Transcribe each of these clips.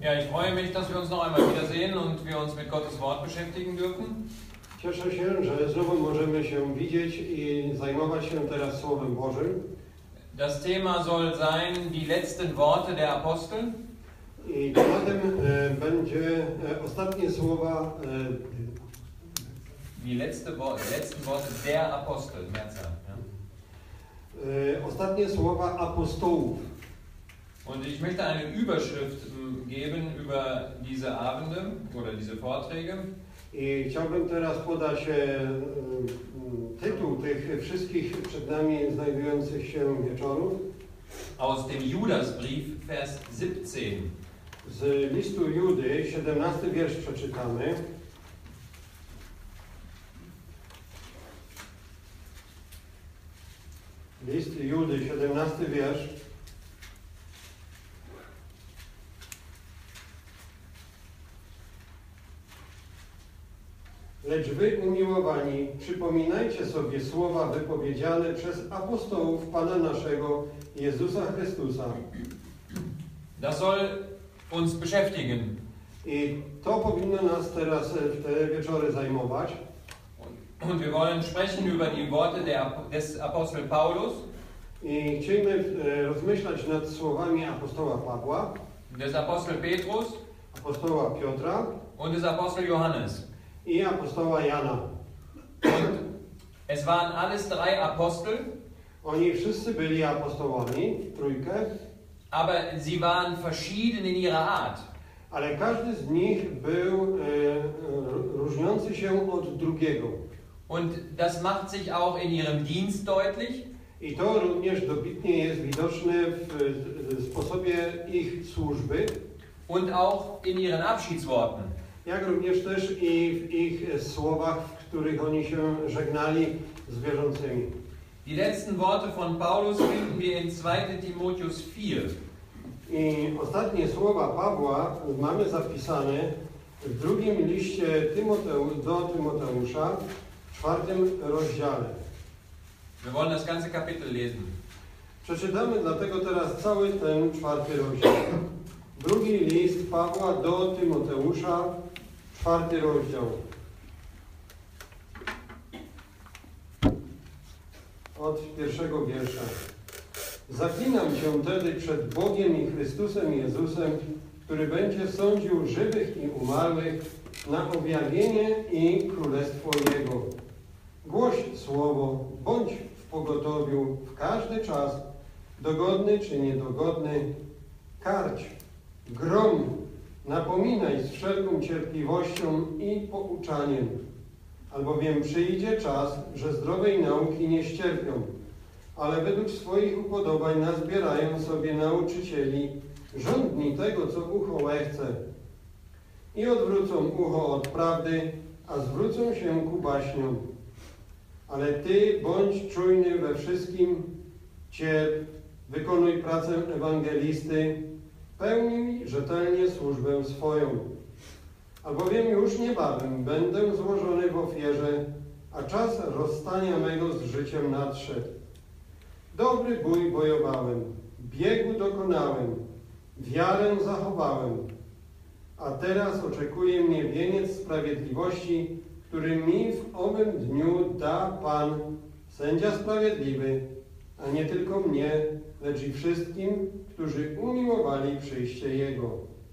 Ja, ich freue mich, dass wir uns noch einmal wiedersehen und wir uns mit Gottes Wort beschäftigen dürfen. Cieszę się, że znowu możemy się widzieć i zajmować się teraz Słowem Bożym. Das Thema soll sein, die letzten Worte der Apostel. I tematem będzie ostatnie słowa Die letzten Worte der Apostel, Mehrzahl. Ja. Ostatnie słowa apostołów. Und ich möchte eine Überschrift geben über diese Abende oder diese Vorträge. I chciałbym teraz podać tytuł tych wszystkich przed nami znajdujących się wieczorów. Aus dem Judasbrief, Vers 17. Z listu Judy, 17 wiersz przeczytamy. List Judy, 17 wiersz. Lecz wy, umiłowani, przypominajcie sobie słowa wypowiedziane przez apostołów Pana naszego Jezusa Chrystusa. Das soll uns beschäftigen. I to powinno nas teraz w te wieczory zajmować. Und wir wollen sprechen über die Worte des Apostel Paulus. I chcielibyśmy rozmyślać nad słowami apostoła Pawła, des Apostel Petrus apostoła Piotra und des Apostel Johannes. I apostoła Jana. Und es waren alles drei Apostel. Oni wszyscy byli apostołami, trójkę. Aber sie waren verschieden in ihrer Art. Ale każdy z nich był różniący się od drugiego. Und das macht sich auch in ihrem Dienst deutlich. I to również dobitnie jest widoczne w sposobie ich służby. Und auch in ihren Abschiedsworten. Jak również też i w ich słowach, w których oni się żegnali z wierzącymi. Die letzten Worte von Paulus finden wir in 2. Timotheus 4. I ostatnie słowa Pawła mamy zapisane w drugim liście do Tymoteusza, w 4. rozdziale. Wir wollen das ganze Kapitel lesen. Przeczytamy dlatego teraz cały ten 4. rozdział. Drugi list Pawła do Tymoteusza, 4. rozdział. Od 1. wiersza. Zaklinam się tedy przed Bogiem i Chrystusem Jezusem, który będzie sądził żywych i umarłych na objawienie i królestwo Jego. Głoś słowo, bądź w pogotowiu w każdy czas, dogodny czy niedogodny, karć, grom, napominaj z wszelką cierpliwością i pouczaniem, albowiem przyjdzie czas, że zdrowej nauki nie ścierpią, ale według swoich upodobań nazbierają sobie nauczycieli, żądni tego, co ucho łechce, i odwrócą ucho od prawdy, a zwrócą się ku baśniom. Ale ty bądź czujny we wszystkim, cierp, wykonuj pracę ewangelisty, pełnij rzetelnie służbę swoją. Albowiem już niebawem będę złożony w ofierze, a czas rozstania mego z życiem nadszedł. Dobry bój bojowałem, biegu dokonałem, wiarę zachowałem, a teraz oczekuje mnie wieniec sprawiedliwości, który mi w owym dniu da Pan, sędzia sprawiedliwy, a nie tylko mnie, lecz i wszystkim, którzy umiłowali przyjście Jego.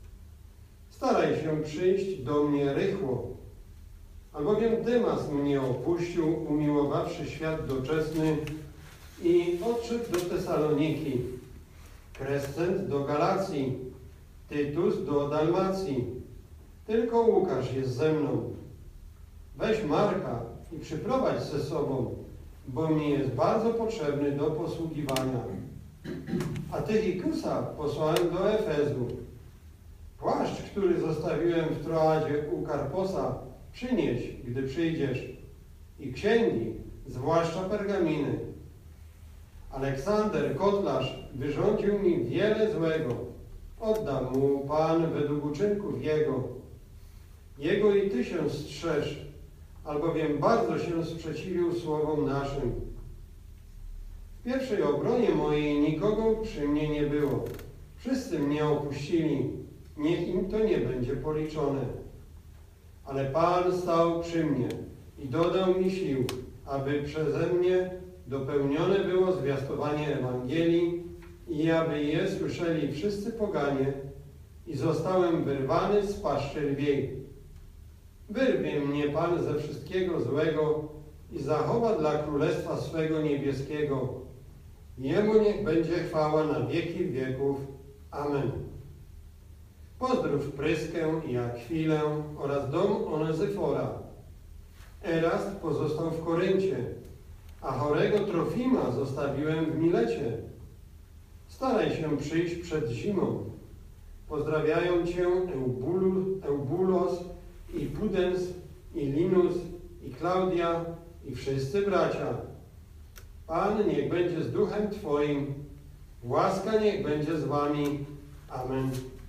Staraj się przyjść do mnie rychło, albowiem Demas mnie opuścił, umiłowawszy świat doczesny, i odszedł do Tesaloniki, Krescent do Galacji, Tytus do Dalmacji. Tylko Łukasz jest ze mną. Weź Marka i przyprowadź ze sobą, bo mi jest bardzo potrzebny do posługiwania. A Tychikusa posłałem do Efezu. Płaszcz, który zostawiłem w Troadzie u Karposa, przynieś, gdy przyjdziesz, i księgi, zwłaszcza pergaminy. Aleksander, kotlarz, wyrządził mi wiele złego. Oddam mu Pan według uczynków jego. Jego i ty się strzeż, albowiem bardzo się sprzeciwił słowom naszym. W pierwszej obronie mojej nikogo przy mnie nie było. Wszyscy mnie opuścili. niech im to nie będzie policzone. Ale Pan stał przy mnie i dodał mi sił, aby przeze mnie dopełnione było zwiastowanie Ewangelii i aby je słyszeli wszyscy poganie, i zostałem wyrwany z paszczy lwiej. Wyrwie mnie Pan ze wszystkiego złego i zachowa dla Królestwa swego niebieskiego. Jemu niech będzie chwała na wieki wieków. Amen. Pozdrów Pryskę i Akwilę oraz dom Onezyfora. Erast pozostał w Koryncie, a chorego Trofima zostawiłem w Milecie. Staraj się przyjść przed zimą. Pozdrawiają Cię Eubulos i Pudens i Linus i Klaudia i wszyscy bracia. Pan niech będzie z duchem Twoim. Łaska niech będzie z Wami. Amen.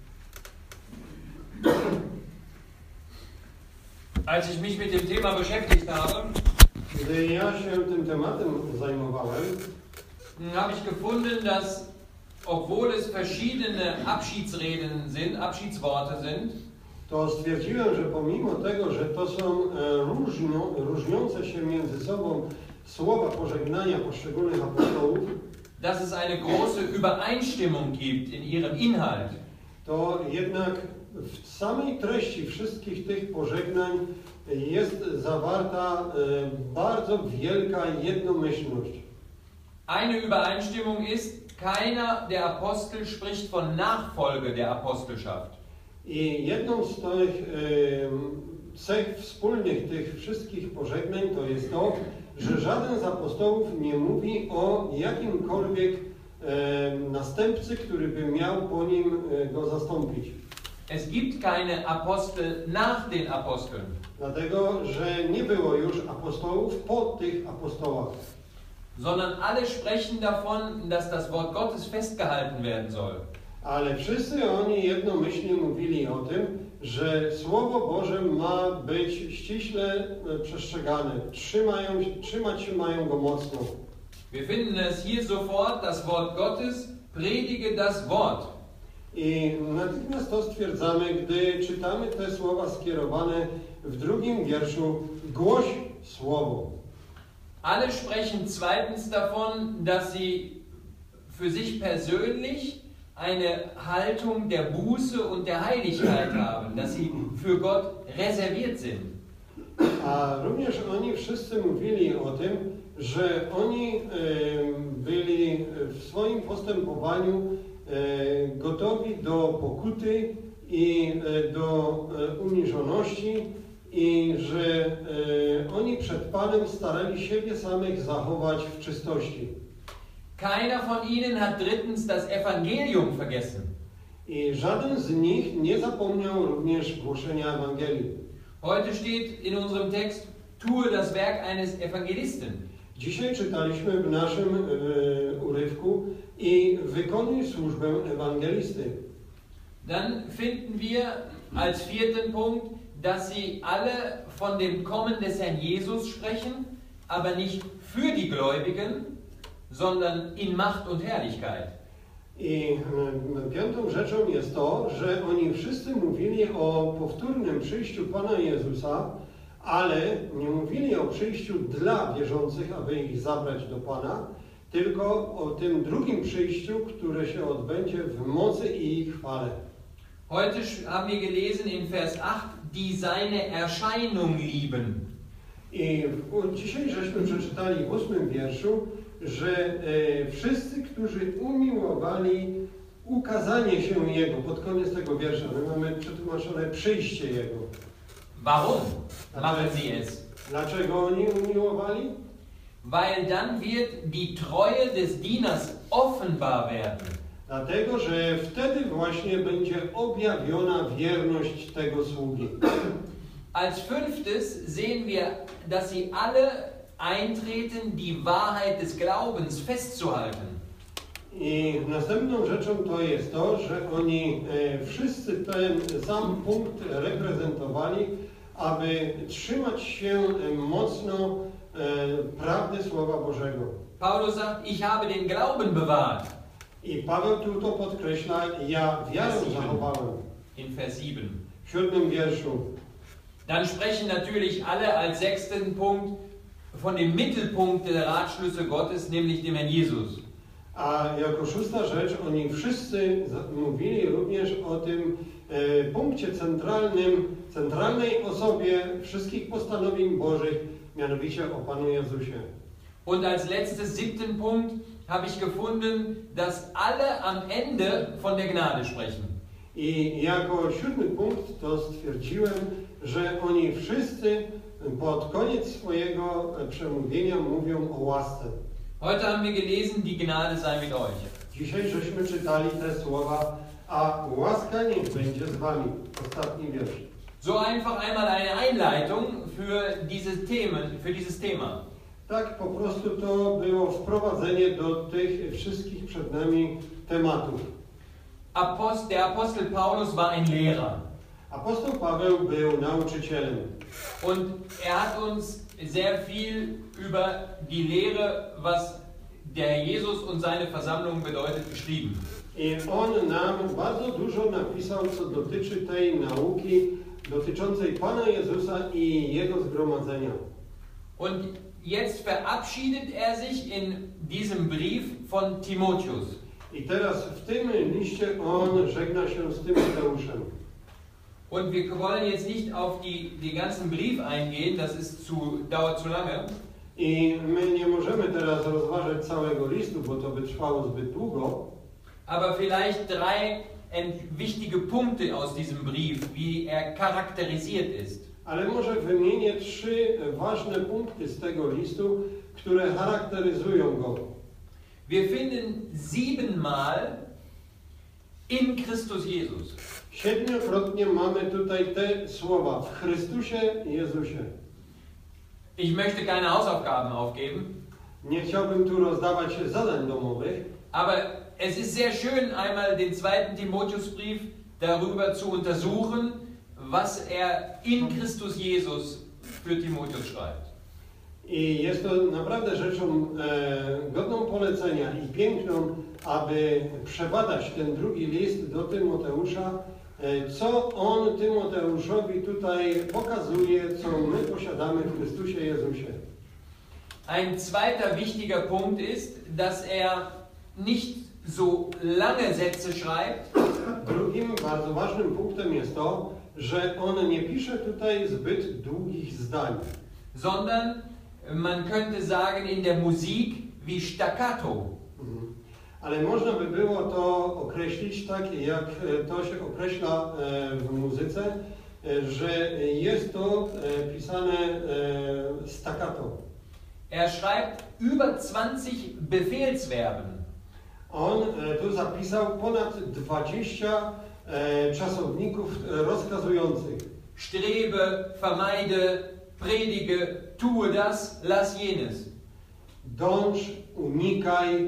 Als ich mich mit dem Thema beschäftigt habe, Gdy ja się tym tematem zajmowałem, habe ich gefunden, dass, obwohl es verschiedene Abschiedsreden sind, Abschiedsworte sind, to stwierdziłem, że pomimo tego, że to są różniące się między sobą słowa pożegnania poszczególnych apostołów, dass es eine große Übereinstimmung gibt in ihrem Inhalt. to jednak w samej treści wszystkich tych pożegnań jest zawarta bardzo wielka jednomyślność. Eine Übereinstimmung ist, keiner der Apostel spricht von Nachfolge der Apostelschaft. I jedną z tych cech wspólnych tych wszystkich pożegnań to jest to, że żaden z apostołów nie mówi o jakimkolwiek następcy, który by miał po nim go zastąpić. Es gibt keine Apostel nach den Aposteln. Dlatego, że nie było już apostołów po tych apostołach. Sondern alle sprechen davon, dass das Wort Gottes festgehalten werden soll. Ale wszyscy oni jednomyślnie mówili o tym, że Słowo Boże ma być ściśle przestrzegane. Trzymać się mają go mocno. Wir finden es hier sofort, das Wort Gottes, predige das Wort. I natychmiast to stwierdzamy, gdy czytamy te słowa skierowane w drugim wierszu: głoś Słowo. Alle sprechen zweitens davon, dass sie für sich persönlich eine Haltung der Buße und der Heiligkeit haben, dass sie für Gott reserviert sind. A również oni wszyscy mówili o tym, że oni byli w swoim postępowaniu gotowi do pokuty i do uniżoności i że oni przed Panem starali siebie samych zachować w czystości. Keiner von ihnen hat drittens das Evangelium vergessen. I żaden z nich nie zapomniał również głoszenia Ewangelii. Heute steht in unserem Text, tue das Werk eines Evangelisten. Dzisiaj czytaliśmy w naszym urywku i wykonuj służbę ewangelisty. Dann finden wir als vierten Punkt, dass sie alle von dem Kommen des Herrn Jesus sprechen, aber nicht für die Gläubigen, sondern in Macht und Herrlichkeit. I piątą rzeczą jest to, że oni wszyscy mówili o powtórnym przyjściu Pana Jezusa, ale nie mówili o przyjściu dla wierzących, aby ich zabrać do Pana, tylko o tym drugim przyjściu, które się odbędzie w mocy i chwale. Heute haben wir gelesen in Vers 8, die seine Erscheinung lieben. I dzisiaj żeśmy przeczytali w 8 wierszu, że wszyscy, którzy umiłowali ukazanie się Jego, pod koniec tego wiersza, my mamy przetłumaczone przyjście Jego. Warum machen sie es? Dlaczego oni umiłowali? Weil dann wird die Treue des Dieners offenbar werden. Dlatego, że wtedy właśnie będzie objawiona wierność tego sługi. Als fünftes sehen wir, dass sie alle eintreten, die Wahrheit des Glaubens festzuhalten. I następną rzeczą to jest to, że oni wszyscy ten sam punkt reprezentowali, aby trzymać się mocno prawdy Słowa Bożego. Paulus sagt, ich habe den Glauben bewahrt. I Paweł tu to podkreśla, ja wiarę zachowałem. in Vers 7. w 7 wierszu. Dann sprechen natürlich alle als 6. Punkt von dem Mittelpunkt der Ratschlüsse Gottes, nämlich dem Herrn Jesus. A jako 6. rzecz, oni wszyscy mówili również o tym punkcie centralnym, centralnej osobie wszystkich postanowień Bożych, mianowicie o Panu Jezusie. Und als letztes 7. Punkt habe ich gefunden, dass alle am Ende von der Gnade sprechen. I jako 7. punkt to stwierdziłem, że oni wszyscy pod koniec swojego przemówienia mówią o łasce. Heute haben wir gelesen, die Gnade sei mit euch. Dzisiaj żeśmy czytali te słowa, a łaska niech będzie z wami. Ostatni wiersz. So einfach einmal eine Einleitung für dieses Thema. Tak po prostu to było wprowadzenie do tych wszystkich przed nami tematów. Der Apostel Paulus war ein Lehrer. Apostoł Paweł był nauczycielem. Und hat uns sehr viel über die Lehre, was der Jesus und seine Versammlung bedeutet, geschrieben. I on nam bardzo dużo napisał, co dotyczy tej nauki dotyczącej Pana Jezusa i Jego zgromadzenia. Und jetzt verabschiedet sich in diesem Brief von Timotheus. I teraz w tym liście on żegna się z Tymoteuszem. Und wir wollen jetzt nicht auf den ganzen Brief eingehen, dauert zu lange. I my nie możemy teraz rozważać całego listu, bo to by trwało zbyt długo. Aber vielleicht 3 wichtige Punkte aus diesem Brief, wie er charakterisiert ist. Ale może wymienię 3 ważne punkty z tego listu, które charakteryzują go. Wir finden 7-mal in Christus Jesus. 7-krotnie mamy tutaj te słowa w Chrystusie Jezusie. Ich möchte keine Hausaufgaben aufgeben. Nie chciałbym tu rozdawać zadań domowych, aber es ist sehr schön, einmal den 2. Timotheusbrief darüber zu untersuchen, was er in Christus Jesus für Timotheus schreibt. I jest to naprawdę rzeczą godną polecenia i piękną, aby przebadać ten drugi list do Tymoteusza, co on Tymoteuszowi tutaj pokazuje, co my posiadamy w Chrystusie Jezusie. Ein zweiter wichtiger Punkt ist, dass er nicht so lange Sätze schreibt. Drugim bardzo ważnym punktem jest to, że on nie pisze tutaj zbyt długich zdań, sondern man könnte sagen in der Musik wie staccato. Ale można by było to określić tak, jak to się określa w muzyce, że jest to pisane staccato. Er schreibt über 20 Befehlsverben. On tu zapisał ponad 20 czasowników rozkazujących. Strebe, vermeide, predige, tue das, lass jenes. Dąż, unikaj,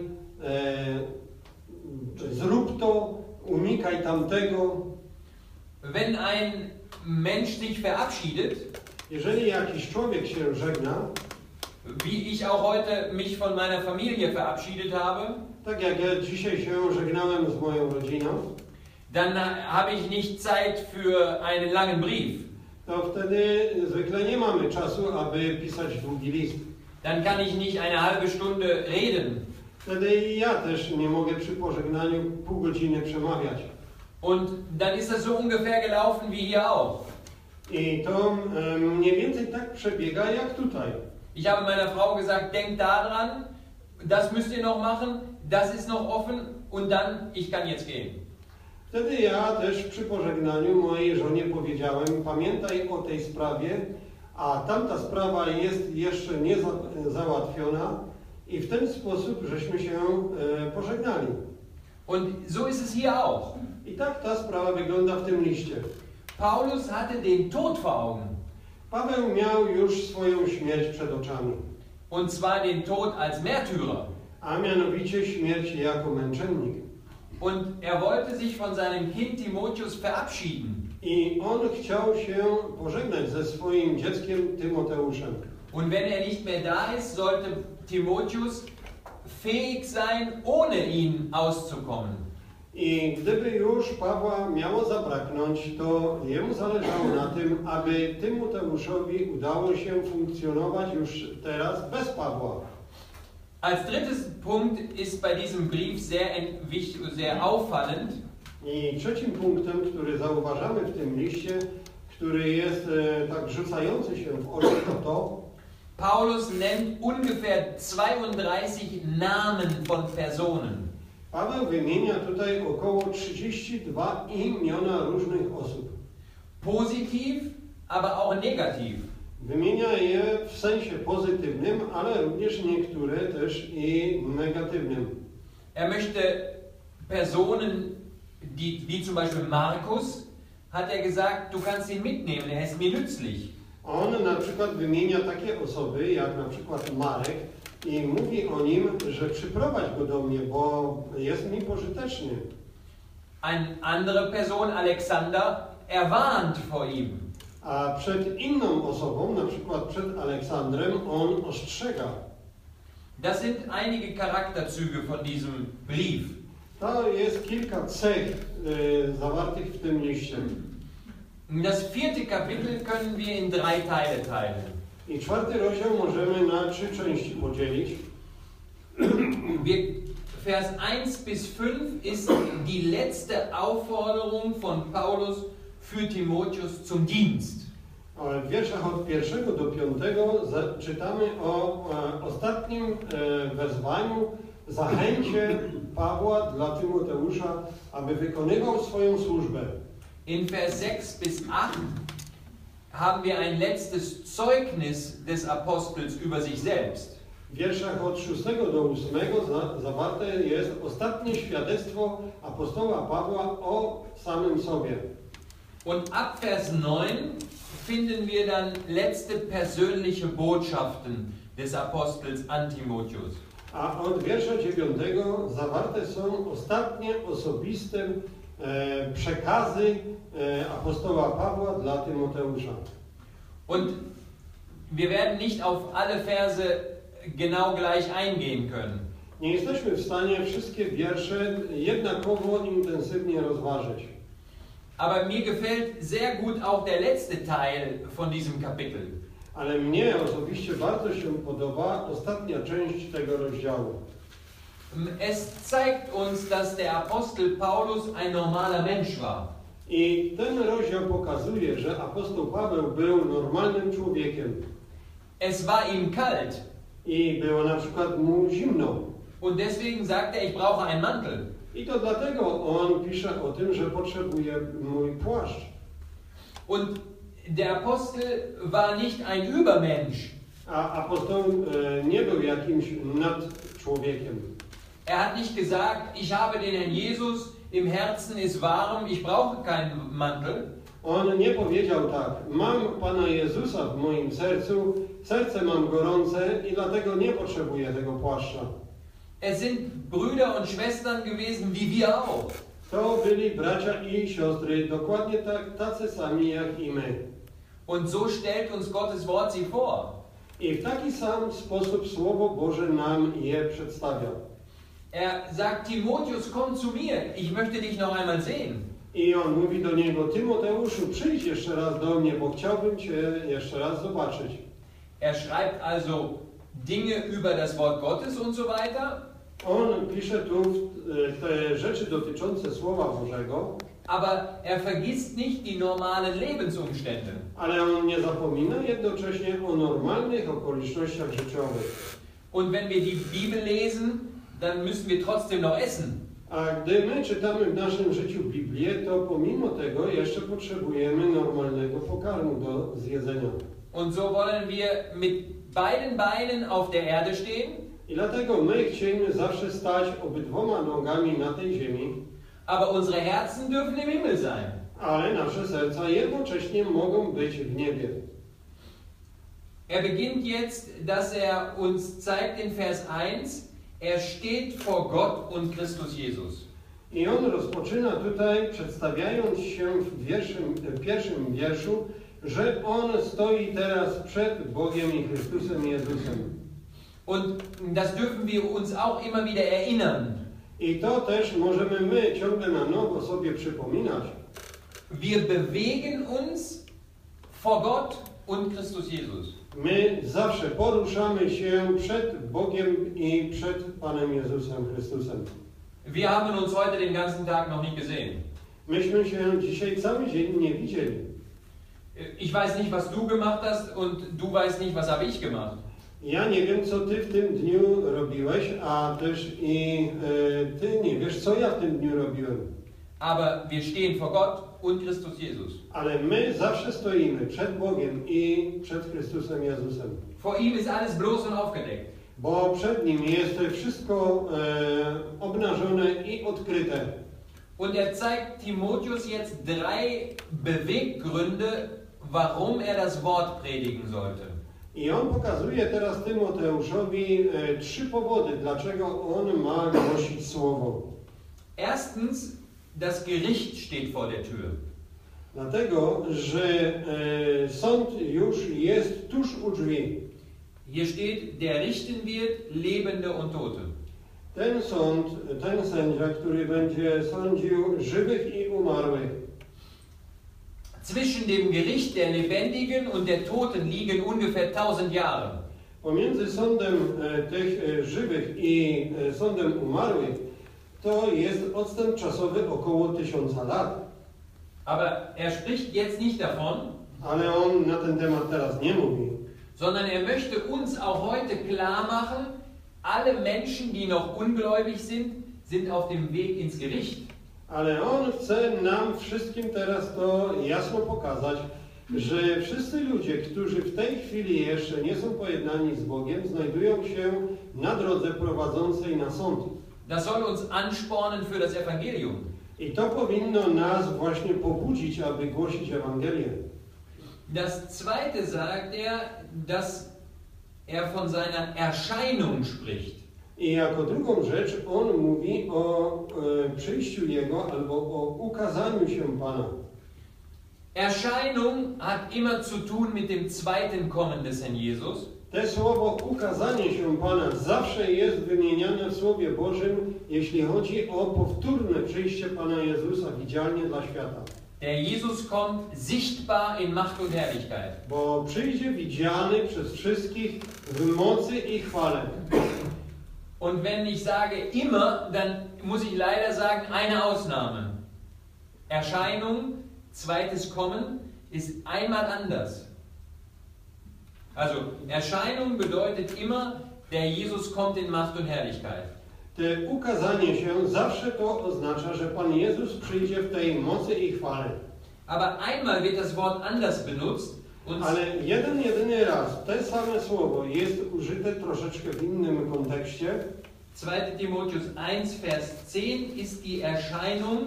zrób to, unikaj tamtego. Wenn ein Mensch sich verabschiedet, jeżeli jakiś człowiek się żegna, wie ich auch heute mich von meiner Familie verabschiedet habe, tak jak ja dzisiaj się żegnałem z moją rodziną, dann habe ich nicht Zeit für einen langen Brief. To wtedy zwykle nie mamy czasu, aby pisać długi list. Dann kann ich nicht eine halbe Stunde reden. Wtedy ja też nie mogę przy pożegnaniu pół godziny przemawiać. Und dann ist das so ungefähr gelaufen wie hier auch. I to mniej więcej tak przebiega jak tutaj. Ich habe meiner Frau gesagt, denk daran, das müsst ihr noch machen, das ist noch offen und dann, ich kann jetzt gehen. Wtedy ja też przy pożegnaniu mojej żonie powiedziałem, pamiętaj o tej sprawie, a tamta sprawa jest jeszcze nie załatwiona i w ten sposób żeśmy się pożegnali. Und so ist es hier auch. I tak ta sprawa wygląda w tym liście. Paulus hatte den Tod vor Augen. Paweł miał już swoją śmierć przed oczami. Und zwar den Tod als Märtyrer. A mianowicie śmierć jako męczennik. Und er wollte sich von seinem Kind Timotheus verabschieden. I on chciał się pożegnać ze swoim dzieckiem Tymoteuszem. Und wenn er nicht mehr da ist, sollte Timotheus fähig sein, ohne ihn auszukommen. I gdyby już Pawła miało zabraknąć, to jemu zależało na tym, aby Tymoteuszowi udało się funkcjonować już teraz bez Pawła. Als drittes Punkt ist bei diesem Brief sehr auffallend. I trzecim punktem, który zauważamy w tym liście, który jest tak rzucający się w oczy, to Paulus nennt ungefähr 32 Namen von Personen. Paweł wymienia tutaj około 32 imiona różnych osób. Positiv, aber auch negativ. Wymienia je w sensie pozytywnym, ale również niektóre też i negatywnym. Er möchte Personen, wie zum Beispiel Markus, hat er gesagt, du kannst ihn mitnehmen, er ist mir nützlich. On na przykład wymienia takie osoby, jak na przykład Marek, i mówi o nim, że przyprowadź go do mnie, bo jest mi pożyteczny. Eine andere Person, Alexander, er warnt vor ihm. A przed inną osobą, na przykład przed Aleksandrem, on ostrzega. Das sind einige Charakterzüge von diesem Brief. To jest kilka cech zawartych w tym liście. Das 4. Kapitel können wir in 3 Teile teilen. I 4. rozdział możemy na 3 części podzielić. Vers 1 bis 5 ist die letzte Aufforderung von Paulus für Timotheus zum Dienst. W wierszach od 1 do 5 czytamy o ostatnim wezwaniu, zachęcie Pawła dla Tymoteusza, aby wykonywał swoją służbę. In Vers 6 bis 8 haben wir ein letztes Zeugnis des Apostels über sich selbst. W wierszach od 6 do 8 zawarte jest ostatnie świadectwo apostoła Pawła o samym sobie. Und ab Vers 9 finden wir dann letzte persönliche Botschaften des Apostels an Timotheus. A od wiersza 9 zawarte są ostatnie osobiste przekazy apostoła Pawła dla Tymoteusza. Und wir werden nicht auf alle Verse genau gleich eingehen können. Nie jesteśmy w stanie wszystkie wiersze jednakowo intensywnie rozważyć. Aber mir gefällt sehr gut auch der letzte Teil von diesem Kapitel. Ale mnie osobiście bardzo się podoba ostatnia część tego rozdziału. Es zeigt uns, dass der Apostel Paulus ein normaler Mensch war. I ten rozdział pokazuje, że apostoł Paweł był normalnym człowiekiem. Es war ihm kalt. I było na przykład mu zimno. Und deswegen sagt er, ich brauche einen Mantel. I to dlatego on pisze o tym, że potrzebuje mój płaszcz. Und der Apostel war nicht ein Übermensch. A apostoł nie był jakimś nadczłowiekiem. Er hat nicht gesagt, ich habe den Herrn Jesus, im Herzen ist warm, ich brauche keinen Mantel. On nie powiedział tak, mam Pana Jezusa w moim sercu, serce mam gorące i dlatego nie potrzebuję tego płaszcza. Es sind Brüder und Schwestern gewesen, wie wir auch. To byli bracia i siostry, dokładnie tacy sami jak i my. Und so stellt uns Gottes Wort sie vor. I w taki sam sposób Słowo Boże nam je przedstawia. Er sagt, Timotheus, komm zu mir, ich möchte dich noch einmal sehen. I on mówi do niego, Tymoteuszu, przyjdź jeszcze raz do mnie, bo chciałbym Cię jeszcze raz zobaczyć. Er schreibt also Dinge über das Wort Gottes und so weiter. On pisze tu te rzeczy dotyczące Słowa Bożego. Aber er vergisst nicht die normalen Lebensumstände. Ale on nie zapomina jednocześnie o normalnych okolicznościach życiowych. Und wenn wir die Bibel lesen, dann müssen wir trotzdem noch essen. A gdy my czytamy w naszym życiu Biblię, to pomimo tego jeszcze potrzebujemy normalnego pokarmu do zjedzenia. Und so wollen wir mit beiden Beinen auf der Erde stehen. I dlatego my chcemy zawsze stać obydwoma nogami na tej ziemi. Aber unsere Herzen dürfen im Himmel sein. Ale nasze serca jednocześnie mogą być w niebie. Er beginnt jetzt, dass er uns zeigt in Vers 1, er steht vor Gott und Christus Jesus. I on rozpoczyna tutaj, przedstawiając się w pierwszym wierszu, że on stoi teraz przed Bogiem i Chrystusem Jezusem. Und das dürfen wir uns auch immer wieder erinnern. I to też możemy my ciągle na nowo sobie przypominać. Wir bewegen uns vor Gott und Christus Jesus. My zawsze poruszamy się przed Bogiem i przed Panem Jezusem Chrystusem. Wir haben uns heute den ganzen Tag noch nicht gesehen. Myśmy się dzisiaj cały dzień nie widzieli. Ich weiß nicht, was du gemacht hast und du weißt nicht, was habe ich gemacht. Ja nie wiem, co ty w tym dniu robiłeś, a też i ty nie wiesz, co ja w tym dniu robiłem. Aber wir stehen vor Gott und Christus Jesus. Ale my zawsze stoimy przed Bogiem i przed Chrystusem Jezusem. Vor ihm ist alles bloß und aufgedeckt. Bo przed Nim jest wszystko obnażone i odkryte. Und zeigt Timotheus jetzt 3 Beweggründe, warum das Wort predigen sollte. I on pokazuje teraz Tymoteuszowi 3 powody, dlaczego on ma głosić Słowo. Erstens, das Gericht steht vor der Tür. Dlatego, że sąd już jest tuż u drzwi. Hier steht, der richten wird Lebende und Tote. Ten sąd, ten sędzia, który będzie sądził żywych i umarłych. Zwischen dem Gericht der Lebendigen und der Toten liegen ungefähr 1000 Jahre. Pomiędzy sądem tych żywych i sądem umarłych to jest odstęp czasowy około 1000 lat. Aber spricht jetzt nicht davon, Ale on na ten temat teraz nie mówi. sondern möchte uns auch heute klar machen, alle Menschen, die noch ungläubig sind, sind auf dem Weg ins Gericht. Ale on chce nam wszystkim teraz to jasno pokazać, że wszyscy ludzie, którzy w tej chwili jeszcze nie są pojednani z Bogiem, znajdują się na drodze prowadzącej na sąd. Das soll uns anspornen für das Evangelium. I to powinno nas właśnie pobudzić, aby głosić Ewangelię. Das zweite sagt dass von seiner Erscheinung spricht. I jako drugą rzecz on mówi o przyjściu Jego albo o ukazaniu się Pana. Erscheinung hat immer zu tun mit dem zweiten Kommen des Herrn Jesus. To słowo ukazanie się Pana zawsze jest wymieniane w Słowie Bożym, jeśli chodzi o powtórne przyjście Pana Jezusa widzialnie dla świata. Der Jesus kommt sichtbar in Macht und Herrlichkeit. Bo przyjdzie widziany przez wszystkich w mocy i chwale. Und wenn ich sage immer, dann muss ich leider sagen, eine Ausnahme. Erscheinung, zweites Kommen, ist einmal anders. Also, Erscheinung bedeutet immer, der Jesus kommt in Macht und Herrlichkeit. Te ukazanie się zawsze to oznacza, że Pan Jezus przyjdzie w tej mocy i chwale. Aber einmal wird das Wort anders benutzt. Ale jedyny raz te same słowo jest użyte troszeczkę w innym kontekście. 2. Timotheus 1, Vers 10 ist die Erscheinung,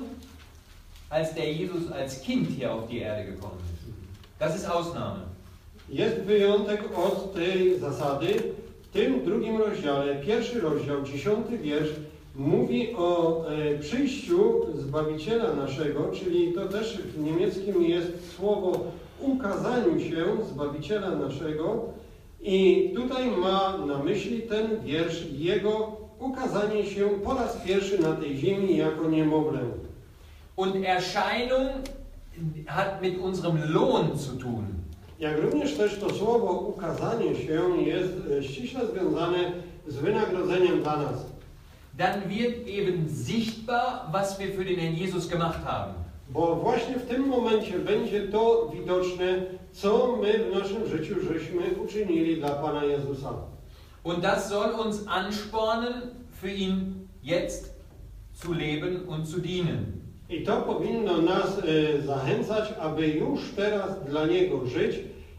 als der Jesus als Kind hier auf die Erde gekommen ist. Das ist Ausnahme. Jest wyjątek od tej zasady. W tym drugim rozdziale, 1 rozdział, 10 wiersz, mówi o przyjściu Zbawiciela naszego, czyli to też w niemieckim jest słowo ukazaniu się Zbawiciela naszego i tutaj ma na myśli ten wiersz Jego ukazanie się po raz pierwszy na tej ziemi jako niemowlę. Und Erscheinung hat mit unserem Lohn zu tun. Jak również też to słowo ukazanie się jest ściśle związane z wynagrodzeniem dla nas. Dann wird eben sichtbar, was wir für den Herrn Jesus gemacht haben. Bo właśnie w tym momencie będzie to widoczne, co my w naszym życiu żeśmy uczynili dla Pana Jezusa. Und das soll uns anspornen, für ihn jetzt zu leben und zu dienen. I to powinno nas zachęcać, aby już teraz dla Niego żyć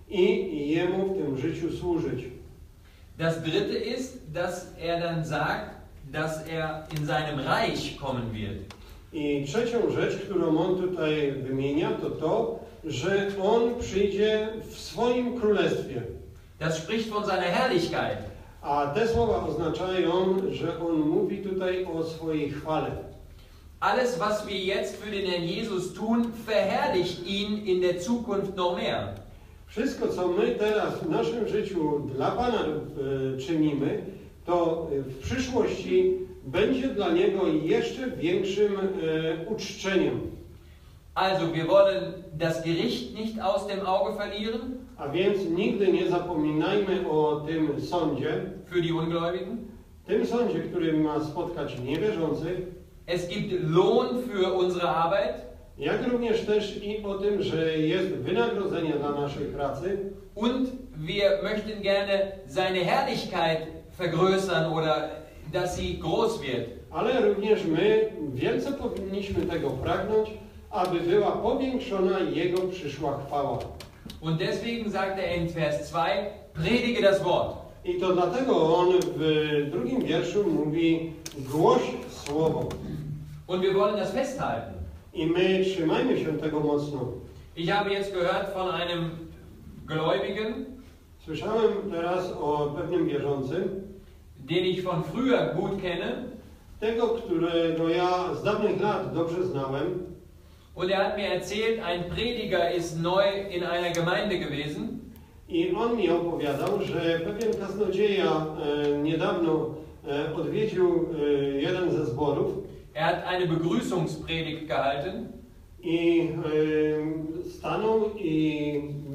i Jemu w tym życiu służyć. Das dritte ist, dass dann sagt, dass in seinem Reich kommen wird. I trzecią rzecz, którą on tutaj wymienia, to, że on przyjdzie w swoim królestwie. Das spricht von seiner Herrlichkeit. A te słowa oznaczają, że on mówi tutaj o swojej chwale. Alles, was wir jetzt für den Herrn Jesus tun, verherrlicht ihn in der Zukunft noch mehr. Wszystko, co my teraz w naszym życiu dla Pana czynimy, to w przyszłości będzie dla niego jeszcze większym uczczeniem. Also wir wollen das Gericht nicht aus dem Auge verlieren. A więc nigdy nie zapominajmy o tym sądzie, Für die Ungläubigen. tym sądzie, który ma spotkać niewierzących, Es gibt Lohn für unsere Arbeit. jak również też i o tym, że jest wynagrodzenie dla naszej pracy. Und wir möchten gerne seine Herrlichkeit vergrößern oder dass sie groß wird. Ale również my wielce powinniśmy tego pragnąć, aby była powiększona Jego przyszła chwała. Und deswegen sagt er in Vers 2, predige das Wort. I to dlatego on w drugim wierszu mówi głoś słowo. Und wir wollen das festhalten. I my trzymajmy się tego mocno. Ich habe jetzt gehört von einem Gläubigen, Słyszałem teraz o pewnym wierzącym, den ich von früher gut kenne. tego, którego ja z dawnych lat dobrze znałem. Und er hat mir erzählt, ein Prediger ist neu in einer Gemeinde gewesen. I on mi opowiadał, że pewien kaznodzieja niedawno odwiedził jeden ze zborów Er hat eine Begrüßungspredigt gehalten. i stanął i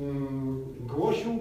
głosił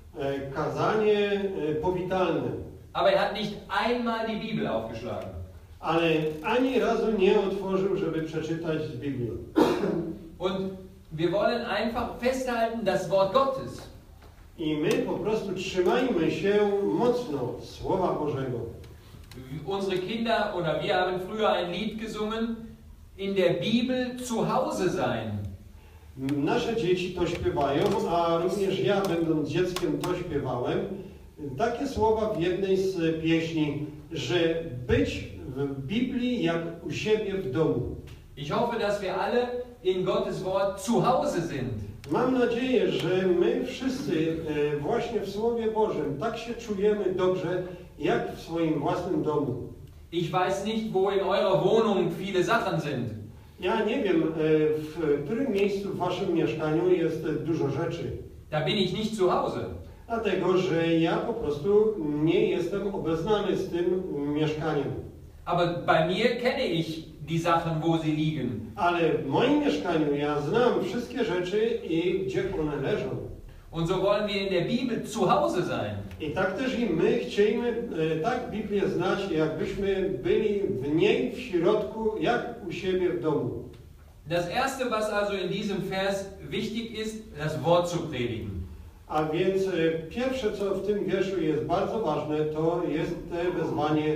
kazanie powitalne. Aber er hat nicht einmal die Bibel aufgeschlagen. Ale ani razu nie otworzył, żeby przeczytać z Biblii. Und wir wollen einfach festhalten, das Wort Gottes. I my po prostu trzymajmy się mocno Słowa Bożego. Unsere Kinder oder wir haben früher ein Lied gesungen, in der Bibel zu Hause sein. Nasze dzieci to śpiewają, a również ja, będąc dzieckiem, to śpiewałem. Takie słowa w jednej z pieśni, że być w Biblii jak u siebie w domu. Ich hoffe, dass wir alle in Gottes Wort zu Hause sind. Mam nadzieję, że my wszyscy właśnie w Słowie Bożym tak się czujemy dobrze, jak w swoim własnym domu. Ich weiß nicht, wo in eurer Wohnung viele Sachen sind. Ja nie wiem, w którym miejscu w waszym mieszkaniu jest dużo rzeczy. Da bin ich nicht zu Hause. Dlatego, że ja po prostu nie jestem obeznany z tym mieszkaniem. Aber bei mir kenne ich die Sachen, wo sie liegen. Ale w moim mieszkaniu ja znam wszystkie rzeczy i gdzie one leżą. Und so wollen wir in der Bibel zu Hause sein. I tak też i my chcielibyśmy tak Biblię znać, jakbyśmy byli w niej w środku, jak u siebie w domu. Das erste, was also in diesem Vers wichtig ist, das Wort zu predigen. A więc pierwsze, co w tym wierszu jest bardzo ważne, to jest te wezwanie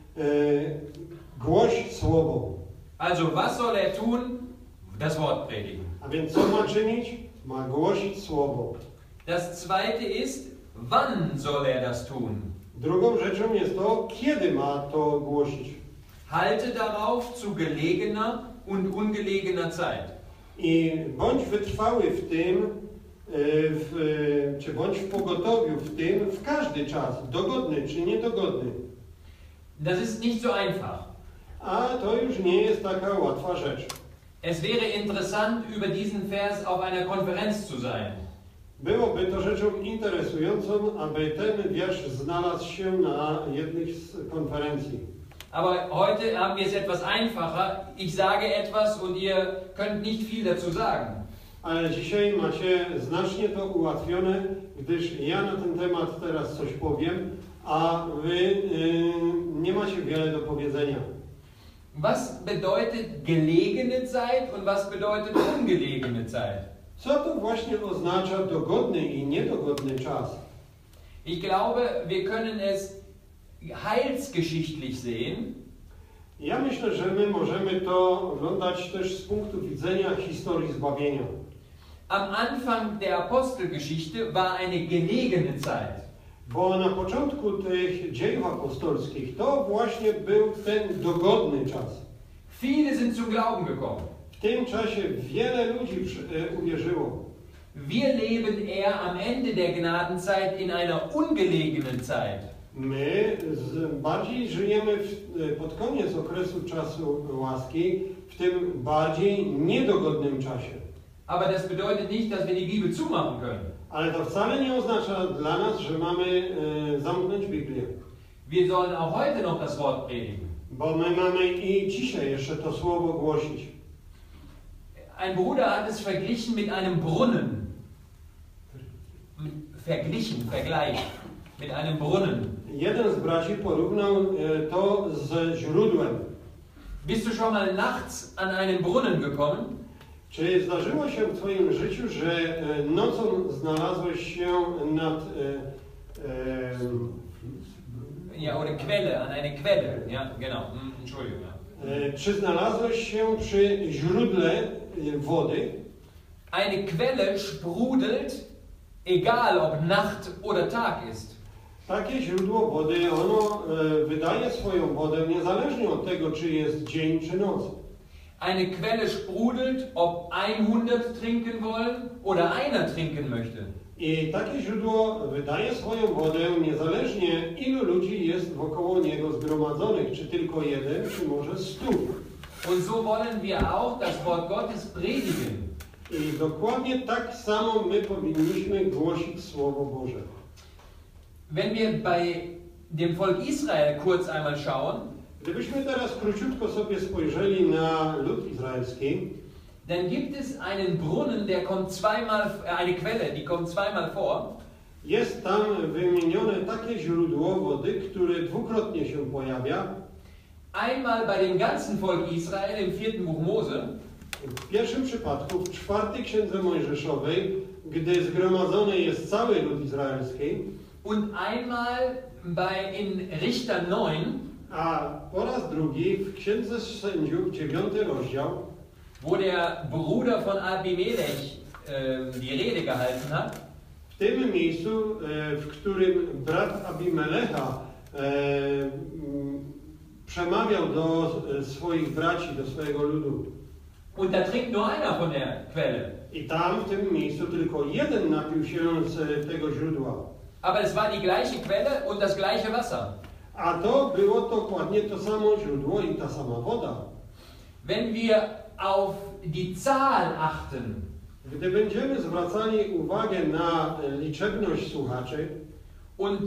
głoś słowo. Also was soll er tun? Das Wort predigen. A więc co ma czynić? Ma głosić słowo. Das zweite ist, wann soll er das tun? Drugą rzeczą jest to, kiedy ma to głosić. Halte darauf zu gelegener und ungelegener Zeit. I bądź wytrwały w tym, czy bądź w pogotowiu w tym, w każdy czas, dogodny czy niedogodny. Das ist nicht so einfach. A to już nie jest taka łatwa rzecz. Es wäre interessant, über diesen Vers auf einer Konferenz zu sein. Byłoby to rzeczą interesującą, aby ten wiersz znalazł się na jednej z konferencji. Aber heute haben wir es etwas einfacher. Ich sage etwas und ihr könnt nicht viel dazu sagen. Ale dzisiaj macie znacznie to ułatwione, gdyż ja na ten temat teraz coś powiem, a wy nie macie wiele do powiedzenia. Was bedeutet gelegene Zeit und was bedeutet ungelegene Zeit? Co to właśnie oznacza dogodny i niedogodny czas? Ich glaube, wir können es heilsgeschichtlich sehen. Ja myślę, że my możemy to oglądać też z punktu widzenia historii zbawienia. Am Anfang der Apostelgeschichte war eine gelegene Zeit. Bo na początku tych dziejów apostolskich to właśnie był ten dogodny czas. Viele sind zum Glauben gekommen. W tym czasie wiele ludzi uwierzyło. Wir leben eher am Ende der Gnadenzeit in einer ungelegenen Zeit. My bardziej żyjemy pod koniec okresu czasu łaski, w tym bardziej niedogodnym czasie. Aber das bedeutet nicht, dass wir die Bibel zumachen können. Ale to wcale nie oznacza dla nas, że mamy zamknąć Biblię. Wir sollen auch heute noch das Wort predigen. Bo my mamy i dzisiaj jeszcze to słowo głosić. Ein Bruder hat es verglichen mit einem Brunnen. Vergleich. Mit einem Brunnen. Jeden z braci porównał to ze źródłem. Bist du schon mal nachts an einen Brunnen gekommen? Czy zdarzyło się w Twoim życiu, że nocą znalazłeś się nad Ja, oder Quelle, an eine Quelle. Ja, genau. Entschuldigung. Ja. Czy znalazłeś się przy źródle wody? Eine Quelle sprudelt, egal ob Nacht oder Tag ist. Takie źródło wody, ono wydaje swoją wodę niezależnie od tego, czy jest dzień, czy noc. Eine Quelle sprudelt, ob 100 trinken wollen oder einer trinken möchte. I takie źródło wydaje swoją wodę niezależnie ilu ludzi jest wokoło niego zgromadzonych, czy tylko jeden, czy może 100. Und so wollen wir auch das Wort Gottes predigen. I dokładnie tak samo my powinniśmy głosić Słowo Boże. Wenn wir bei dem Volk Israel kurz einmal schauen, Gdybyśmy teraz króciutko sobie spojrzeli na lud izraelski, dann gibt es einen Brunnen, der kommt zweimal, eine Quelle, die kommt zweimal vor. jest tam wymienione takie źródło wody, które dwukrotnie się pojawia. Einmal bei dem ganzen Volk Israel im 4. Buch Mose. W pierwszym przypadku, w 4. Księdze Mojżeszowej, gdy zgromadzony jest cały lud izraelski, Und einmal in Richter 9, a po raz drugi w Księdze Sędziów, 9 rozdział, wo der Bruder von Abimelech die Rede gehalten hat. w tym miejscu, w którym brat Abimelecha przemawiał do swoich braci, do swojego ludu. Und da trinkt nur einer von der Quelle. I tam, w tym miejscu, tylko jeden napił się z tego źródła. Aber es war die gleiche Quelle und das gleiche Wasser. A to było dokładnie to samo źródło i ta sama woda. Wenn wir auf die Zahl achten, Gdy będziemy zwracali uwagę na liczebność słuchaczy und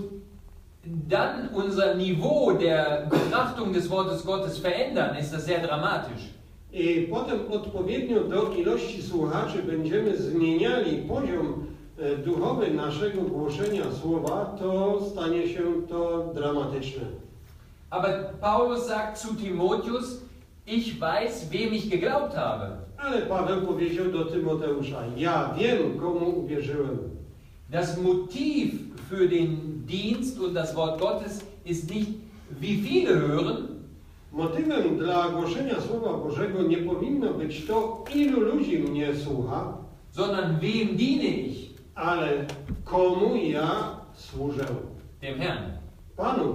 dann unser Niveau der Betrachtung des Wortes Gottes verändern, ist das sehr dramatisch. i potem odpowiednio do ilości słuchaczy będziemy zmieniali poziom duchowy naszego głoszenia słowa, to stanie się to dramatyczne. Aber Paulus sagt zu Timotheus, ich weiß, wem ich geglaubt habe. Ale Paweł powiedział do Tymoteusza, ja wiem, komu uwierzyłem. Das Motiv für den Dienst und das Wort Gottes ist nicht, wie viele hören, Motywem dla głoszenia Słowa Bożego nie powinno być to, ilu ludzi mnie słucha, sondern wem diene ich? ale komu ja służę. Dem Herrn. Panu.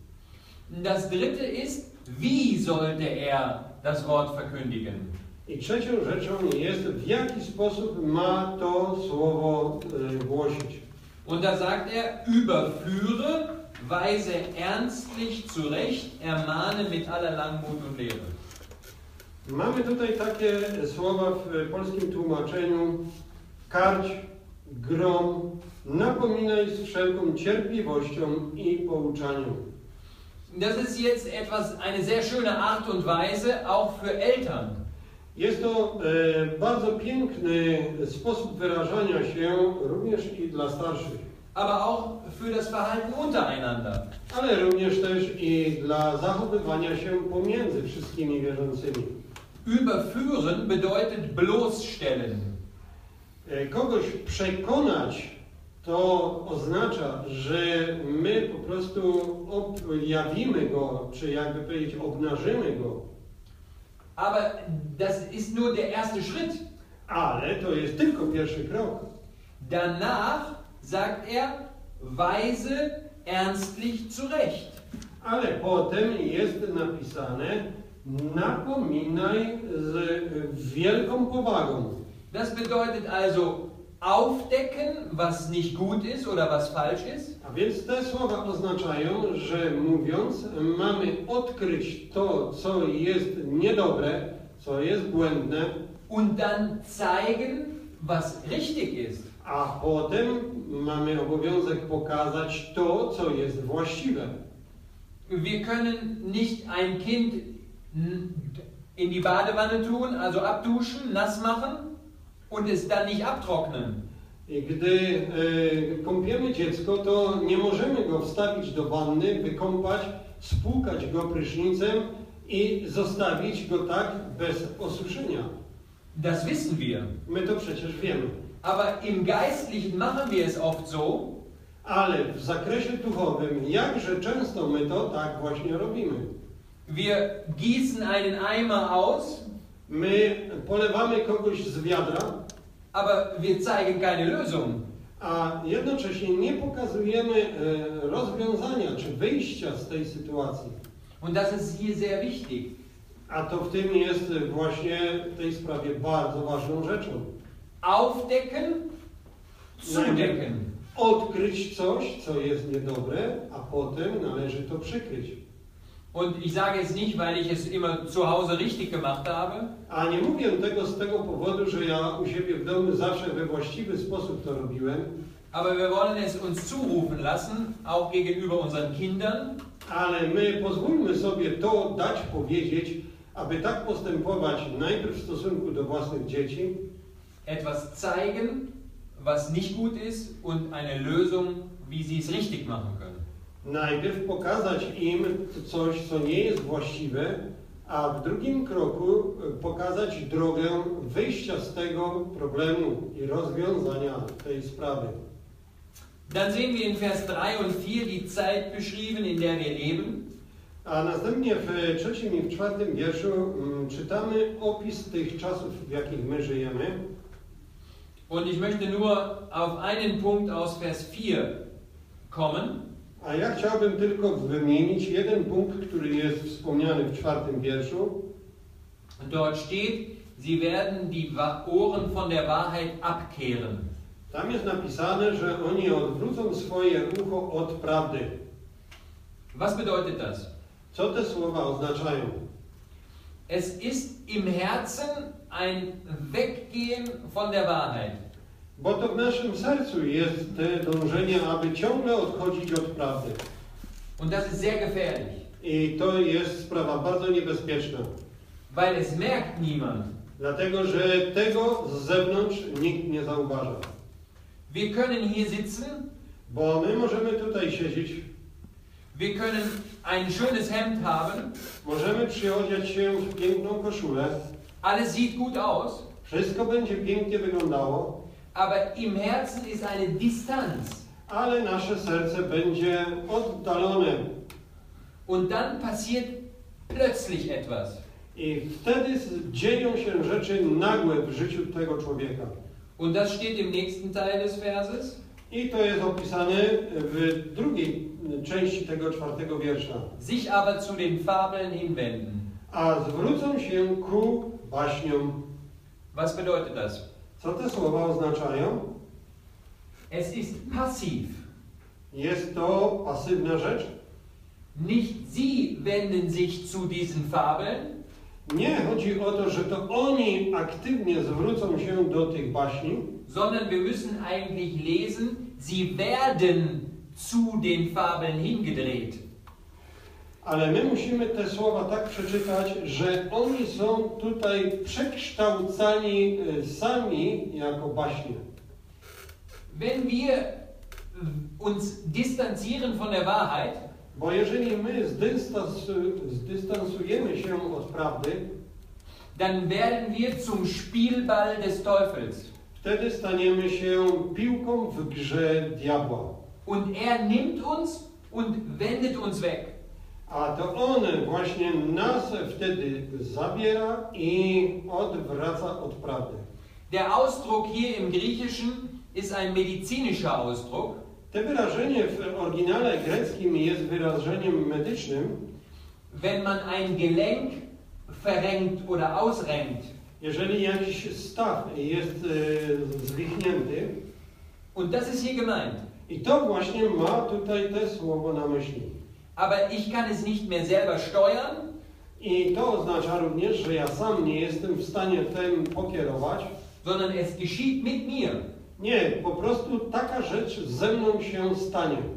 Das dritte ist, wie sollte er das Wort verkündigen? I trzecią rzeczą jest, w jaki sposób ma to słowo głosić. Und da sagt er, überführe, weise ernstlich zurecht, ermahne mit aller Langmut und Lehre. Mamy tutaj takie słowa w polskim tłumaczeniu: karć, grom, napominaj z wszelką cierpliwością i pouczaniem. Das ist jetzt eine sehr schöne Art und Weise, auch für Eltern. Jest to bardzo piękny sposób wyrażania się również i dla starszych, Aber auch für das Verhalten untereinander. ale również też i dla zachowywania się pomiędzy wszystkimi wierzącymi. Überführen bedeutet bloßstellen. Kogoś przekonać to oznacza, że my po prostu objawimy go, czy jakby powiedzieć obnażymy go. Aber das ist nur der erste Schritt. Ale to jest tylko pierwszy krok. Danach sagt er, weise ernstlich zurecht. Ale potem jest napisane, napominaj z wielką powagą. Das bedeutet also aufdecken, was nicht gut ist oder was falsch ist. A więc te słowa oznaczają, że mówiąc, mamy odkryć to, co jest niedobre, co jest błędne, Und dann zeigen, was richtig ist. a potem mamy obowiązek pokazać to, co jest właściwe. Wir können nicht ein Kind in die Badewanne tun, also abduschen, nass machen und es dann nicht abtrocknen. I gdy kąpiemy dziecko, to nie możemy go wstawić do wanny, wykąpać, spłukać go prysznicem i zostawić go tak bez osuszenia. Das wissen wir. My to przecież wiemy. Aber im Geistlichen machen wir es oft so, Ale w zakresie duchowym, jakże często my to tak właśnie robimy. wir gießen einen Eimer aus, My polewamy kogoś z wiadra, aber wir zeigen keine Lösung. a jednocześnie nie pokazujemy rozwiązania czy wyjścia z tej sytuacji. Und das ist hier sehr wichtig. A to w tym jest właśnie w tej sprawie bardzo ważną rzeczą. Aufdecken, zudecken. Odkryć coś, co jest niedobre, a potem należy to przykryć. Und ich sage es nicht, weil ich es immer zu Hause richtig gemacht habe, A nie mówię tego z tego powodu, że ja u siebie w domu zawsze we właściwy sposób to robiłem, aber wir wollen es uns zurufen lassen, auch gegenüber unseren Kindern, ale my pozwólmy sobie to dać powiedzieć, aby tak postępować najpierw w stosunku do własnych dzieci, etwas zeigen, was nicht gut ist und eine Lösung, wie sie es richtig machen können. najpierw pokazać im coś, co nie jest właściwe, a w drugim kroku pokazać drogę wyjścia z tego problemu i rozwiązania tej sprawy. Dann sehen wir in Vers 3 und 4 die Zeit beschrieben, in der wir leben. A następnie w 3 i w 4 wierszu czytamy opis tych czasów, w jakich my żyjemy. Und ich möchte nur auf einen Punkt aus Vers 4 kommen. A ja chciałbym tylko wymienić jeden punkt, który jest wspomniany w 4 wierszu. Dort steht, sie werden die Ohren von der Wahrheit abkehren. Tam jest napisane, że oni odwrócą swoje ucho od prawdy. Was bedeutet das? Co te słowa oznaczają? Es ist im Herzen ein Weggehen von der Wahrheit. Bo to w naszym sercu jest te dążenie, aby ciągle odchodzić od prawdy. Und das ist sehr gefährlich, I to jest sprawa bardzo niebezpieczna. weil es merkt niemand. Dlatego, że tego z zewnątrz nikt nie zauważa. Wir können hier sitzen, Bo my możemy tutaj siedzieć, wir können ein schönes Hemd haben, możemy przyodziać się w piękną koszulę, alles sieht gut aus, wszystko będzie pięknie wyglądało, aber im Herzen ist eine Distanz. ale nasze serce będzie oddalone. Und dann passiert plötzlich etwas. I wtedy dzieją się rzeczy nagłe w życiu tego człowieka. Und das steht im nächsten Teil des Verses. I to jest opisane w drugiej części tego 4 wiersza. Sich aber zu den Fabeln hinwenden. A zwrócą się ku baśniom. Was bedeutet das? Co te słowa oznaczają? Es ist passiv. Jest to pasywna rzecz. Nicht sie wenden sich zu diesen Fabeln, Nie chodzi o to, że to oni aktywnie zwrócą się do tych baśni, sondern wir müssen eigentlich lesen, sie werden zu den Fabeln hingedreht. ale my musimy te słowa tak przeczytać, że oni są tutaj przekształcani sami jako baśnie. Wenn wir uns distanzieren von der Wahrheit, Bo jeżeli my zdystansujemy się od prawdy, dann werden wir zum Spielball des Teufels. wtedy staniemy się piłką w grze diabła. Und er nimmt uns und wendet uns weg. A to on właśnie nas wtedy zabiera i odwraca od prawdy. Der Ausdruck hier im Griechischen ist ein medizinischer Ausdruck. To wyrażenie w oryginale greckim jest wyrażeniem medycznym. Wenn man ein Gelenk verrenkt oder ausrenkt. Jeżeli jakiś staw jest zwichnięty. Und das ist hier gemeint. I to właśnie ma tutaj te słowo na myśli. Aber ich kann es nicht mehr selber steuern. I to oznacza również, że ja sam nie jestem w stanie tym pokierować. Sondern es geschieht mit mir. Nie, po prostu taka rzecz ze mną się stanie.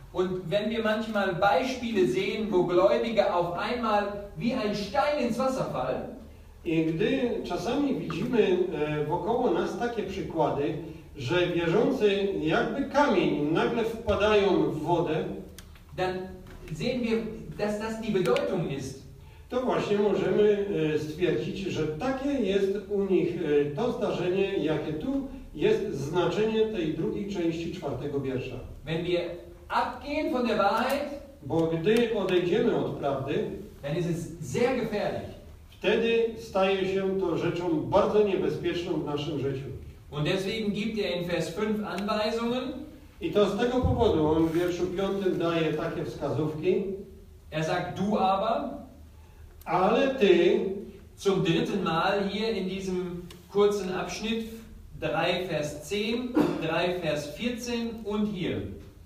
Und wenn wir manchmal Beispiele sehen, wo Gläubige auf einmal wie ein Stein ins Wasser fallen, I gdy czasami widzimy wokoło nas takie przykłady, że wierzący jakby kamień nagle wpadają w wodę, dann sehen wir, dass das die Bedeutung ist. to właśnie możemy stwierdzić, że takie jest u nich to zdarzenie, jakie tu jest znaczenie tej drugiej części 4 wiersza. Wenn wir abgehen von der Wahrheit, Bo gdy odejdziemy od prawdy, dann ist es sehr gefährlich. wtedy staje się to rzeczą bardzo niebezpieczną w naszym życiu. Und deswegen gibt in Vers 5 Anweisungen. I to z tego powodu on w wierszu 5 daje takie wskazówki. Sagt, du aber, ale ty, zum dritten Mal hier in diesem kurzen Abschnitt, 3 Vers 10, 3 Vers 14 und hier.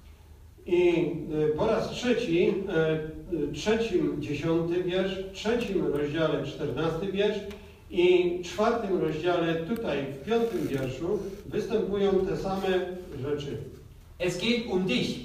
I po raz trzeci, trzecim 10 wiersz, trzecim rozdziale 14 wiersz i czwartym rozdziale tutaj w 5 wierszu występują te same rzeczy. Es geht um dich.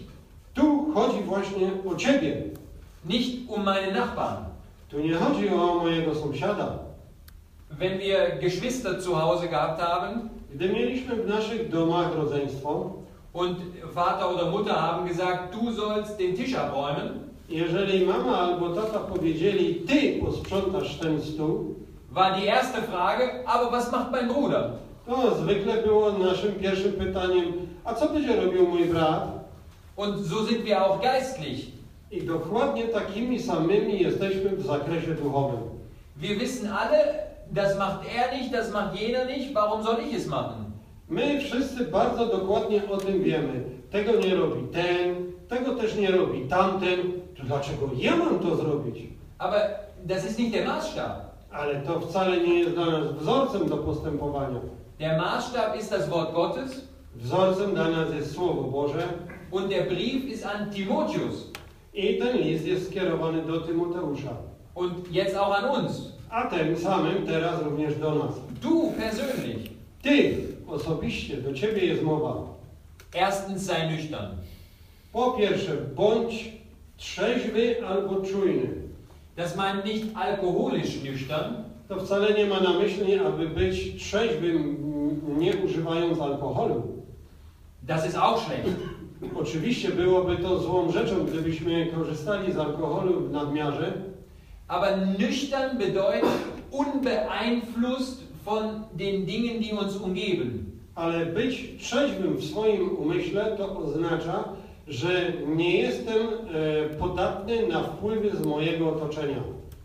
Tu chodzi właśnie o ciebie. Nicht um meine Nachbarn. Tu nie chodzi o mojego sąsiada. Wenn wir Geschwister zu Hause gehabt haben, gdy mieliśmy w naszych domach rodzeństwo, und Vater oder Mutter haben gesagt, du sollst den Tisch abräumen, jeżeli mama albo tata powiedzieli, ty posprzątasz ten stół, war die erste Frage, aber was macht mein Bruder? to zwykle było naszym pierwszym pytaniem, a co będzie robił mój brat? Und so sind wir auch geistlich. I dokładnie takimi samymi jesteśmy w zakresie duchowym. Wir wissen alle, das macht er nicht, das macht jener nicht, warum soll ich es machen? My wszyscy bardzo dokładnie o tym wiemy. Tego nie robi ten, tego też nie robi tamten. To dlaczego ja mam to zrobić? Aber das ist nicht der Maßstab. Ale to wcale nie jest dla nas wzorcem do postępowania. Der Maßstab ist das Wort Gottes. Wzorcem dla nas jest Słowo Boże. Und der Brief ist an Timotheus. I ten list jest skierowany do Tymoteusza. Und jetzt auch an uns. A tym samym teraz również do nas. Du persönlich. Ty osobiście, do ciebie jest mowa. Erstens sei nüchtern. Po pierwsze, bądź trzeźwy albo czujny. Das meint nicht alkoholisch nüchtern. To wcale nie ma na myśli, aby być trzeźwym, nie używając alkoholu. Das ist auch schlecht. Oczywiście byłoby to złą rzeczą, gdybyśmy korzystali z alkoholu w nadmiarze. Aber nüchtern bedeutet unbeeinflusst von den Dingen, die uns umgeben. Ale być trzeźwym w swoim umyśle to oznacza, że nie jestem podatny na wpływy z mojego otoczenia.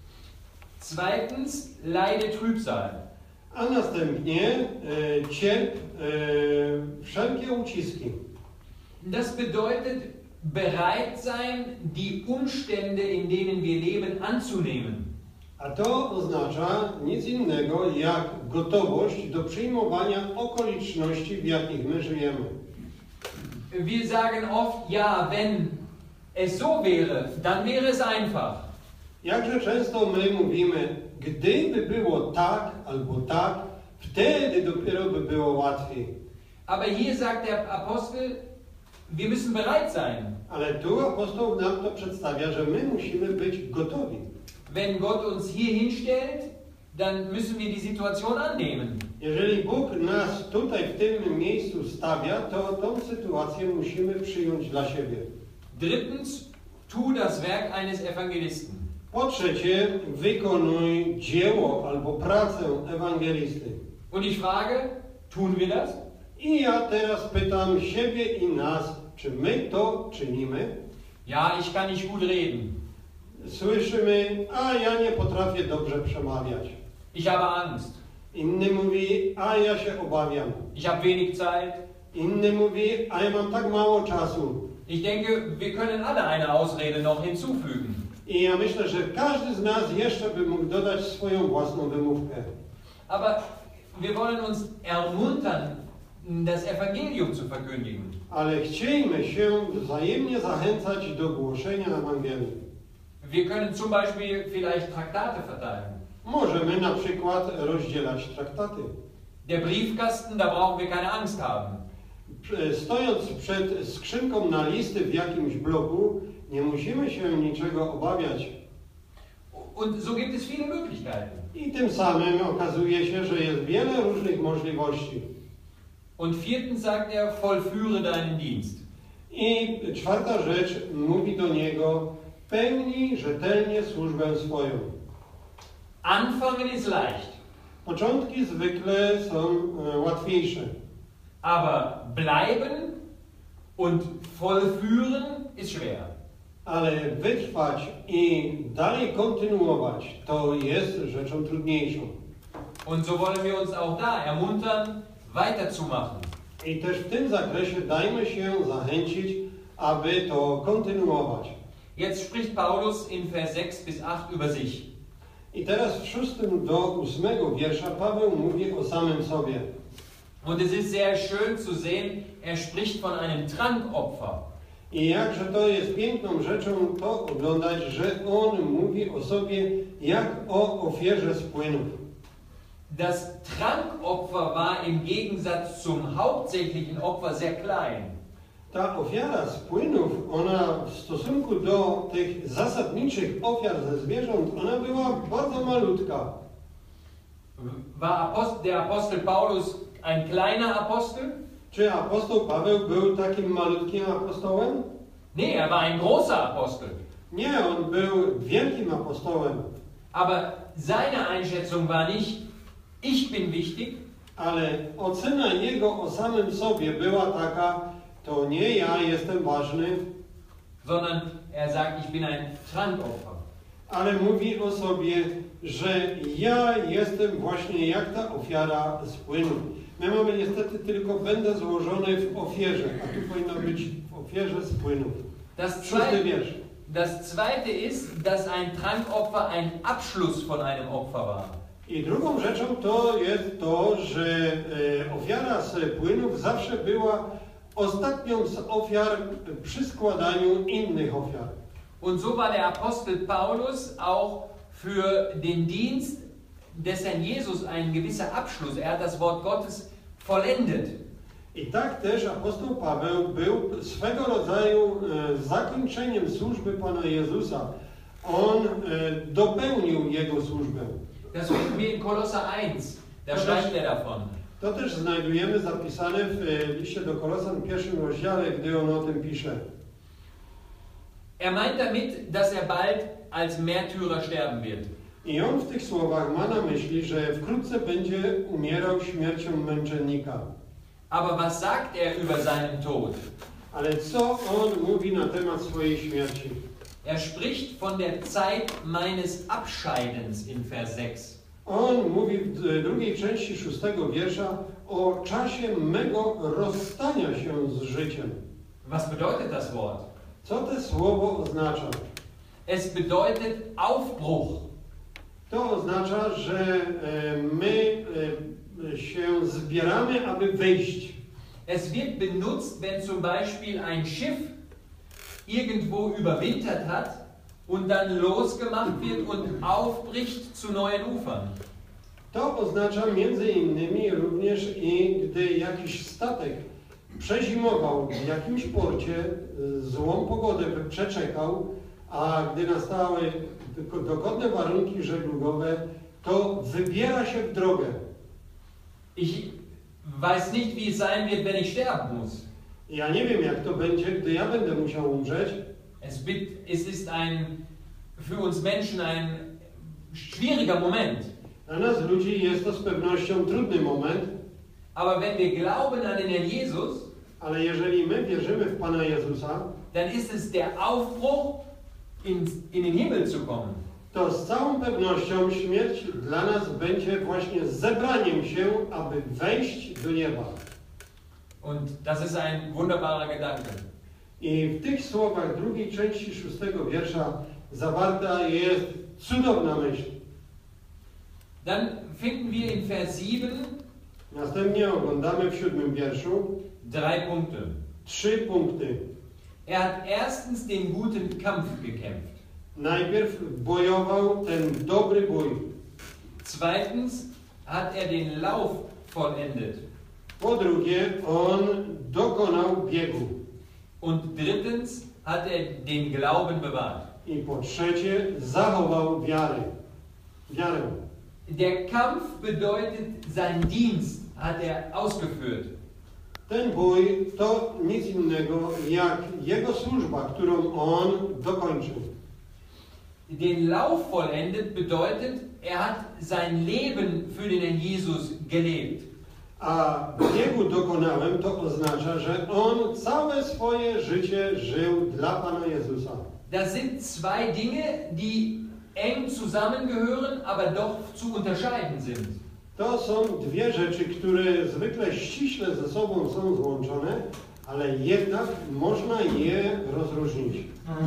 Zweitens, leide Trübsal. A następnie cierp wszelkie uciski. Das bedeutet bereit sein, die Umstände, in denen wir leben, anzunehmen. A to oznacza nic innego jak gotowość do przyjmowania okoliczności, w jakich my żyjemy. Wir sagen oft, ja, wenn es so wäre, dann wäre es einfach. Jakże często my mówimy, gdyby było tak albo tak, wtedy dopiero by było łatwiej. Aber hier sagt der Apostel, wir müssen bereit sein. Ale tu apostoł nam to przedstawia, że my musimy być gotowi. Wenn Gott uns hier hinstellt, dann müssen wir die Situation annehmen. Jeżeli Bóg nas tutaj w tym miejscu stawia, to tą sytuację musimy przyjąć dla siebie. Drittens, tu das Werk eines Evangelisten. Po trzecie, wykonuj dzieło albo pracę ewangelisty. Und ich frage, tun wir das? I ja teraz pytam siebie i nas, czy my to czynimy? Ja, ich kann nicht gut reden. Słyszymy, a ja nie potrafię dobrze przemawiać. Ich habe Angst. Inny mówi, a ja się obawiam. Ich habe wenig Zeit. Inny mówi, a ja mam tak mało czasu. Ich denke, wir können alle eine Ausrede noch hinzufügen. I ja myślę, że każdy z nas jeszcze by mógł dodać swoją własną wymówkę. Aber wir wollen uns ermuntern, das Evangelium zu verkündigen. Ale chciejmy się wzajemnie zachęcać do głoszenia Ewangelii. Wir können zum Beispiel vielleicht Traktate verteilen. Możemy na przykład rozdzielać traktaty. Der Briefkasten, da brauchen wir keine Angst haben. stojąc przed skrzynką na listy w jakimś bloku, nie musimy się niczego obawiać. Und so gibt es viele Möglichkeiten. I tym samym okazuje się, że jest wiele różnych możliwości. Und viertens sagt er, vollführe deinen Dienst. I czwarta rzecz mówi do niego, pełnij rzetelnie służbę swoją. Anfangen ist leicht, Początki zwykle są łatwiejsze, aber bleiben und vollführen ist schwer. ale wytrwać i dalej kontynuować to jest rzeczą trudniejszą. Und so wollen wir uns auch da ermuntern, weiterzumachen. I też w tym zakresie dajmy się zachęcić, aby to kontynuować. Jetzt spricht Paulus in Vers 6 bis 8 über sich. I teraz w 6 do 8 wiersza Paweł mówi o samym sobie. Und es ist sehr schön zu sehen, er spricht von einem Trankopfer. I jakże to jest piękną rzeczą to oglądać, że on mówi o sobie jak o ofierze z płynów. Das Trankopfer war im Gegensatz zum hauptsächlichen Opfer sehr klein. Ta ofiara z płynów, ona w stosunku do tych zasadniczych ofiar ze zwierząt, ona była bardzo malutka. War der Apostel Paulus ein kleiner Apostel? Czy apostoł Paweł był takim malutkim apostołem? Nee, er war ein großer Apostel. Nie, on był wielkim apostołem. Aber seine Einschätzung war nicht, ich bin wichtig, Ale ocena jego o samym sobie była taka, to nie ja jestem ważny, sondern er sagt, ich bin ein Trankopfer. ale mówi o sobie, że ja jestem właśnie jak ta ofiara z płynów. My mamy niestety tylko będę złożony w ofierze, a tu powinno być w ofierze z płynów. Szósty wiersz. Das zweite ist, dass ein Trankopfer ein Abschluss von einem Opfer war. I drugą rzeczą to jest to, że ofiara z płynów zawsze była ostatnią z ofiar przy składaniu innych ofiar. Und so war der Apostel Paulus auch für den Dienst des Herrn Jesus ein gewisser Abschluss. Er hat das Wort Gottes vollendet. I tak też apostoł Paweł był swego rodzaju zakończeniem służby Pana Jezusa. On dopełnił Jego służbę. Das finden wir in Kolosser 1. Da schreibt er davon. To też znajdujemy zapisane w liście do Kolosan w 1 rozdziale, gdy on o tym pisze. Er meint damit, dass er bald als Märtyrer sterben wird. I on w tych słowach ma na myśli, że wkrótce będzie umierał śmiercią męczennika. Aber was sagt er über seinen Tod? Ale co on mówi na temat swojej śmierci? Er spricht von der Zeit meines Abscheidens in Vers 6. On mówi w drugiej części 6 wiersza o czasie mego rozstania się z życiem. Was bedeutet das Wort? Co to słowo oznacza? Es bedeutet Aufbruch. To oznacza, że my się zbieramy, aby wyjść. Es wird benutzt, wenn zum Beispiel ein Schiff irgendwo überwintert hat und dann losgemacht wird und aufbricht zu neuen Ufern. To oznacza między innymi również i gdy jakiś statek przezimował w jakimś porcie, złą pogodę przeczekał, a gdy nastały dogodne warunki żeglugowe, to wybiera się w drogę. Ich weiß nicht, wie es sein wird, wenn ich sterben muss. Ja nie wiem, jak to będzie, gdy ja będę musiał umrzeć. Es ist für uns Menschen ein schwieriger Moment. Dla nas ludzi jest to z pewnością trudny moment. Aber wenn wir glauben an den Herrn Jesus, ale jeżeli my wierzymy w Pana Jezusa, dann ist es der Aufbruch, in den Himmel zu kommen. To z całą pewnością śmierć dla nas będzie właśnie zebraniem się, aby wejść do nieba. Und das ist ein wunderbarer Gedanke. I w tych słowach drugiej części 6 wiersza zawarta jest cudowna myśl. Dann finden wir in Vers 7 Następnie oglądamy w 7 wierszu 3 Punkte. 3 punkty. Er hat erstens den guten Kampf gekämpft. Najpierw bojował ten dobry bój. Zweitens hat er den Lauf vollendet. Po drugie, on dokonał biegu. Und drittens hat er den Glauben bewahrt. I po trzecie, zachował wiarę. Der Kampf bedeutet, sein Dienst hat er ausgeführt. Ten bój to nic innego jak jego służba, którą on dokończył. Den Lauf vollendet bedeutet, er hat sein Leben für den Herrn Jesus gelebt. A biegu dokonałem to oznacza, że on całe swoje życie żył dla Pana Jezusa. Das sind zwei Dinge, die eng zusammengehören, aber doch zu unterscheiden sind. To są dwie rzeczy, które zwykle ściśle ze sobą są złączone, ale jednak można je rozróżnić.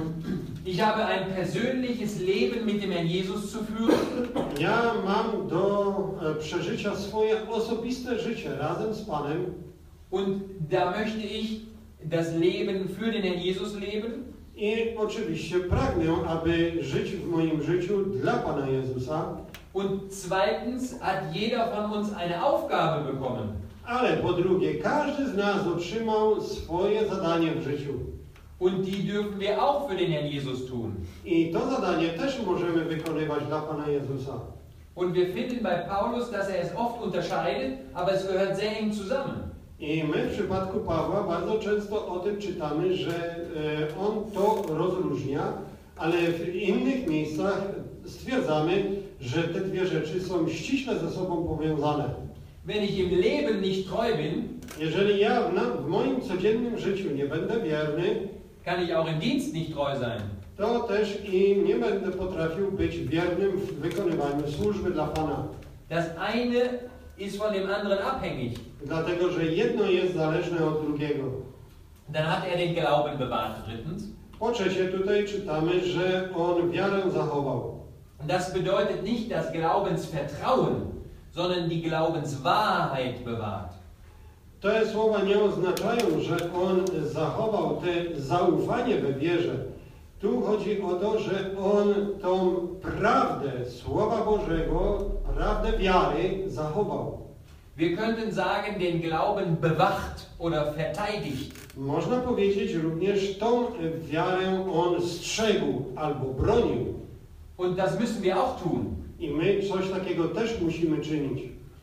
Ich habe ein persönliches Leben mit dem Herrn Jesus zu führen. Ja mam do przeżycia swoje osobiste życie razem z Panem. Und da möchte ich das Leben für den Herrn Jesus leben. I oczywiście pragnę, aby żyć w moim życiu dla Pana Jezusa. Und zweitens hat jeder von uns eine Aufgabe bekommen. Ale po drugie, każdy z nas otrzymał swoje zadanie w życiu. Und die dürfen wir auch für den Herrn Jesus tun. I to zadanie też możemy wykonywać dla Pana Jezusa. Und wir finden bei Paulus, dass er es oft unterscheidet, aber es gehört sehr eng zusammen. I my w przypadku Pawła bardzo często o tym czytamy, że on to rozróżnia, ale w innych miejscach stwierdzamy, że te dwie rzeczy są ściśle ze sobą powiązane. Wenn ich im Leben nicht treu bin, Jeżeli ja w moim codziennym życiu nie będę wierny, kann ich auch im Dienst nicht treu sein. to też i nie będę potrafił być wiernym w wykonywaniu służby dla Pana. Das eine ist von dem anderen abhängig. Dlatego, że jedno jest zależne od drugiego. Dann hat er den Glauben bewahrt, drittens. Po trzecie, tutaj czytamy, że on wiarę zachował. Das bedeutet nicht das Glaubensvertrauen, sondern die Glaubenswahrheit bewahrt. Te słowa nie oznaczają, że on zachował te zaufanie we wierze. Tu chodzi o to, że on tą prawdę Słowa Bożego, prawdę wiary zachował. Wir könnten sagen, den Glauben bewacht oder verteidigt. Można powiedzieć również, tą wiarę on strzegł albo bronił. Und das müssen wir auch tun. I my coś takiego też musimy czynić.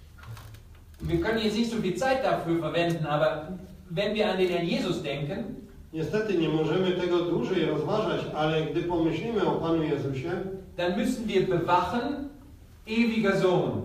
Wir können jetzt nicht so viel Zeit dafür verwenden, aber wenn wir an den Herrn Jesus denken, Niestety nie możemy tego dłużej rozważać, ale gdy pomyślimy o Panu Jezusie, dann müssen wir bewachen, ewiger Sohn.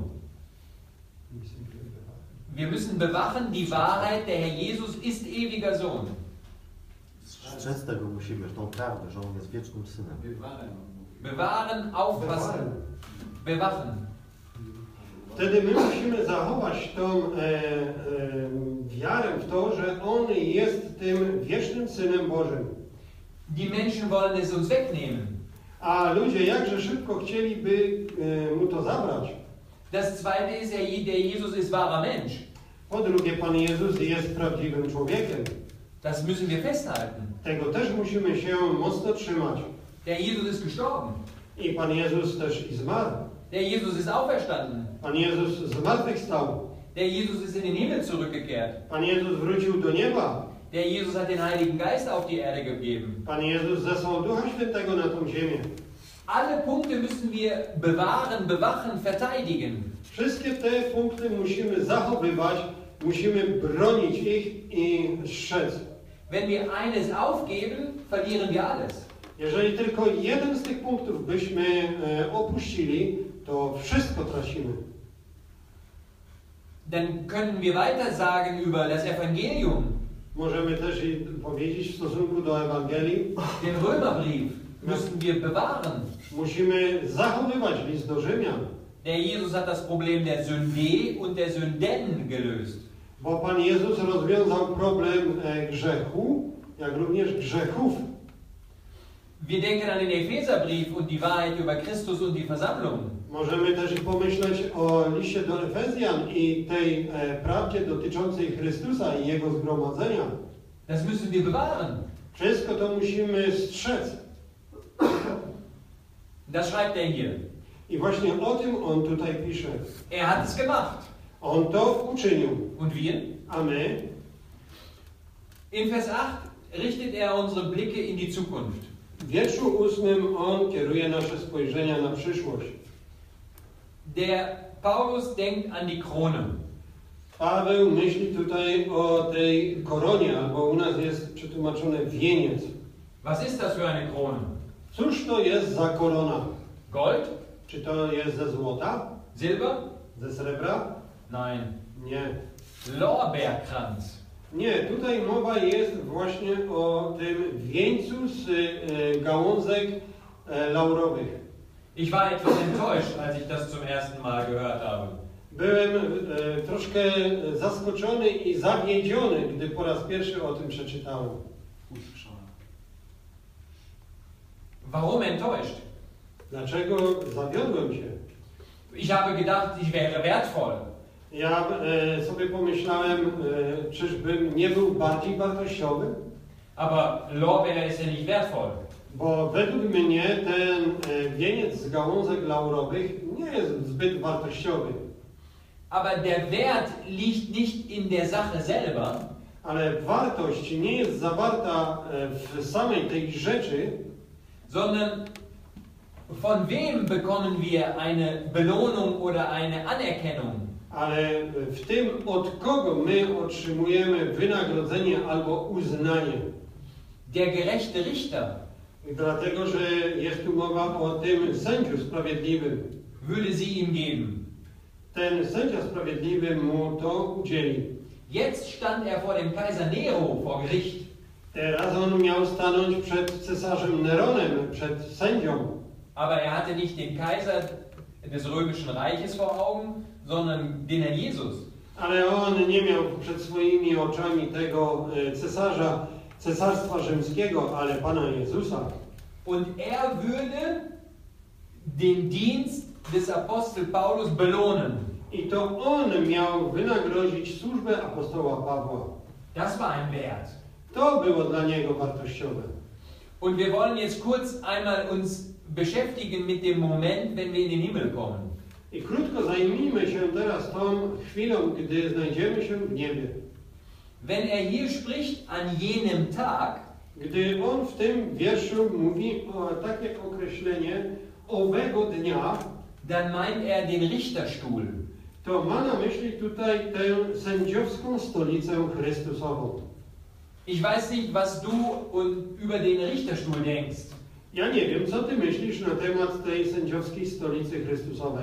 Wir müssen bewachen die Wahrheit, der Herr Jesus ist ewiger Sohn. Strzec tego musimy, tą prawdę, że On jest wiecznym Synem. Bewahren, aufpassen, bewachen. wtedy my musimy zachować tą wiarę w to, że On jest tym wiecznym Synem Bożym. Die Menschen wollen es uns wegnehmen. A ludzie jakże szybko chcieliby Mu to zabrać. Das zweite ist, der Jesus ist wahrer Mensch. Po drugie, Pan Jezus jest prawdziwym człowiekiem. Das müssen wir festhalten. Tego też musimy się mocno trzymać. Der Jesus ist gestorben. I Pan Jezus też i zmarł. Der Jesus ist auferstanden. Pan Jezus zmartwychwstał. Der Jesus ist in den Himmel zurückgekehrt. Pan Jezus wrócił do nieba. Der Jesus hat den Heiligen Geist auf die Erde gegeben. Pan Jezus zesłał Ducha Świętego na tą ziemię. Alle Punkte müssen wir bewahren, bewachen, verteidigen. Wszystkie te punkty musimy zachowywać, musimy bronić ich i strzec. Wenn wir eines aufgeben, verlieren wir alles. Jeżeli tylko jeden z tych punktów byśmy opuścili, to wszystko tracimy. Dann können wir weiter sagen über das Evangelium, Możemy też i powiedzieć w stosunku do Ewangelii, den Römerbrief müssen wir bewahren. musimy zachowywać list do Rzymian, Der Jesus hat das Problem der Sünde und der Sünden gelöst. bo Pan Jezus rozwiązał problem grzechu, jak również grzechów. Wir denken an den Epheserbrief und die Wahrheit über Christus und die Versammlung. Możemy też i pomyśleć o liście do Efezjan i tej prawdzie dotyczącej Chrystusa i Jego zgromadzenia. Das müssen wir bewahren. Wszystko to musimy strzec. Das schreibt er hier. I właśnie o tym on tutaj pisze. Er hat es gemacht. On to uczynił. Und wir? A my? In Vers 8 richtet er unsere Blicke in die Zukunft. W wierszu 8 on kieruje nasze spojrzenia na przyszłość. Der Paulus denkt an die Krone. Paweł myśli tutaj o tej koronie, albo u nas jest przetłumaczone wieniec. Was ist das für eine Krone? Cóż to jest za korona? Gold? Czy to jest ze złota? Silber? Ze srebra? Nein. Nie. Lorbeerkranz. Nie, tutaj mowa jest właśnie o tym wieńcu z gałązek laurowych. Ich war etwas enttäuscht, als ich das zum ersten Mal gehört habe. Byłem troszkę zaskoczony i zawiedziony, gdy po raz pierwszy o tym przeczytałem. Warum enttäuscht? Dlaczego zawiodłem się? Ich habe gedacht, ich wäre wertvoll. Ja sobie pomyślałem, czyżbym nie był bardziej wartościowy? Aber Lorbeer ist ja nicht wertvoll. Bo według mnie ten wieniec z gałązek laurowych nie jest zbyt wartościowy. Aber der Wert liegt nicht in der Sache selber, Ale wartość nie jest zawarta w samej tej rzeczy, sondern von wem bekommen wir eine Belohnung oder eine Anerkennung? ale w tym, od kogo my otrzymujemy wynagrodzenie albo uznanie. Der gerechte Richter Dlatego, że jest tu mowa o tym sędziu sprawiedliwym. würde sie ihm geben. Ten sędzia sprawiedliwy mu to udzieli. Jetzt stand er vor dem Kaiser Nero vor Gericht. Teraz on miał stanąć przed cesarzem Neronem, przed sędzią. Aber er hatte nicht den Kaiser des römischen Reiches vor Augen, sondern den Herrn Jesus. Ale on nie miał przed swoimi oczami tego cesarstwa rzymskiego, ale Pana Jezusa. Und er würde den Dienst des Apostel Paulus belohnen. I to on miał wynagrodzić służbę apostoła Pawła. Das war ein Wert. To było dla niego wartościowe. Und wir wollen jetzt kurz einmal uns beschäftigen mit dem Moment, wenn wir in den Himmel kommen. I krótko zajmijmy się teraz tą chwilą, gdy znajdziemy się w niebie. Wenn er hier spricht an jenem Tag, Gdy on w tym wierszu mówi o takie określenie owego dnia, dann meint er den Richterstuhl. to ma na myśli tutaj tę sędziowską stolicę Chrystusową. Ich weiß nicht, was du über den Richterstuhl denkst. Ja nie wiem, co ty myślisz na temat tej sędziowskiej stolicy Chrystusowej.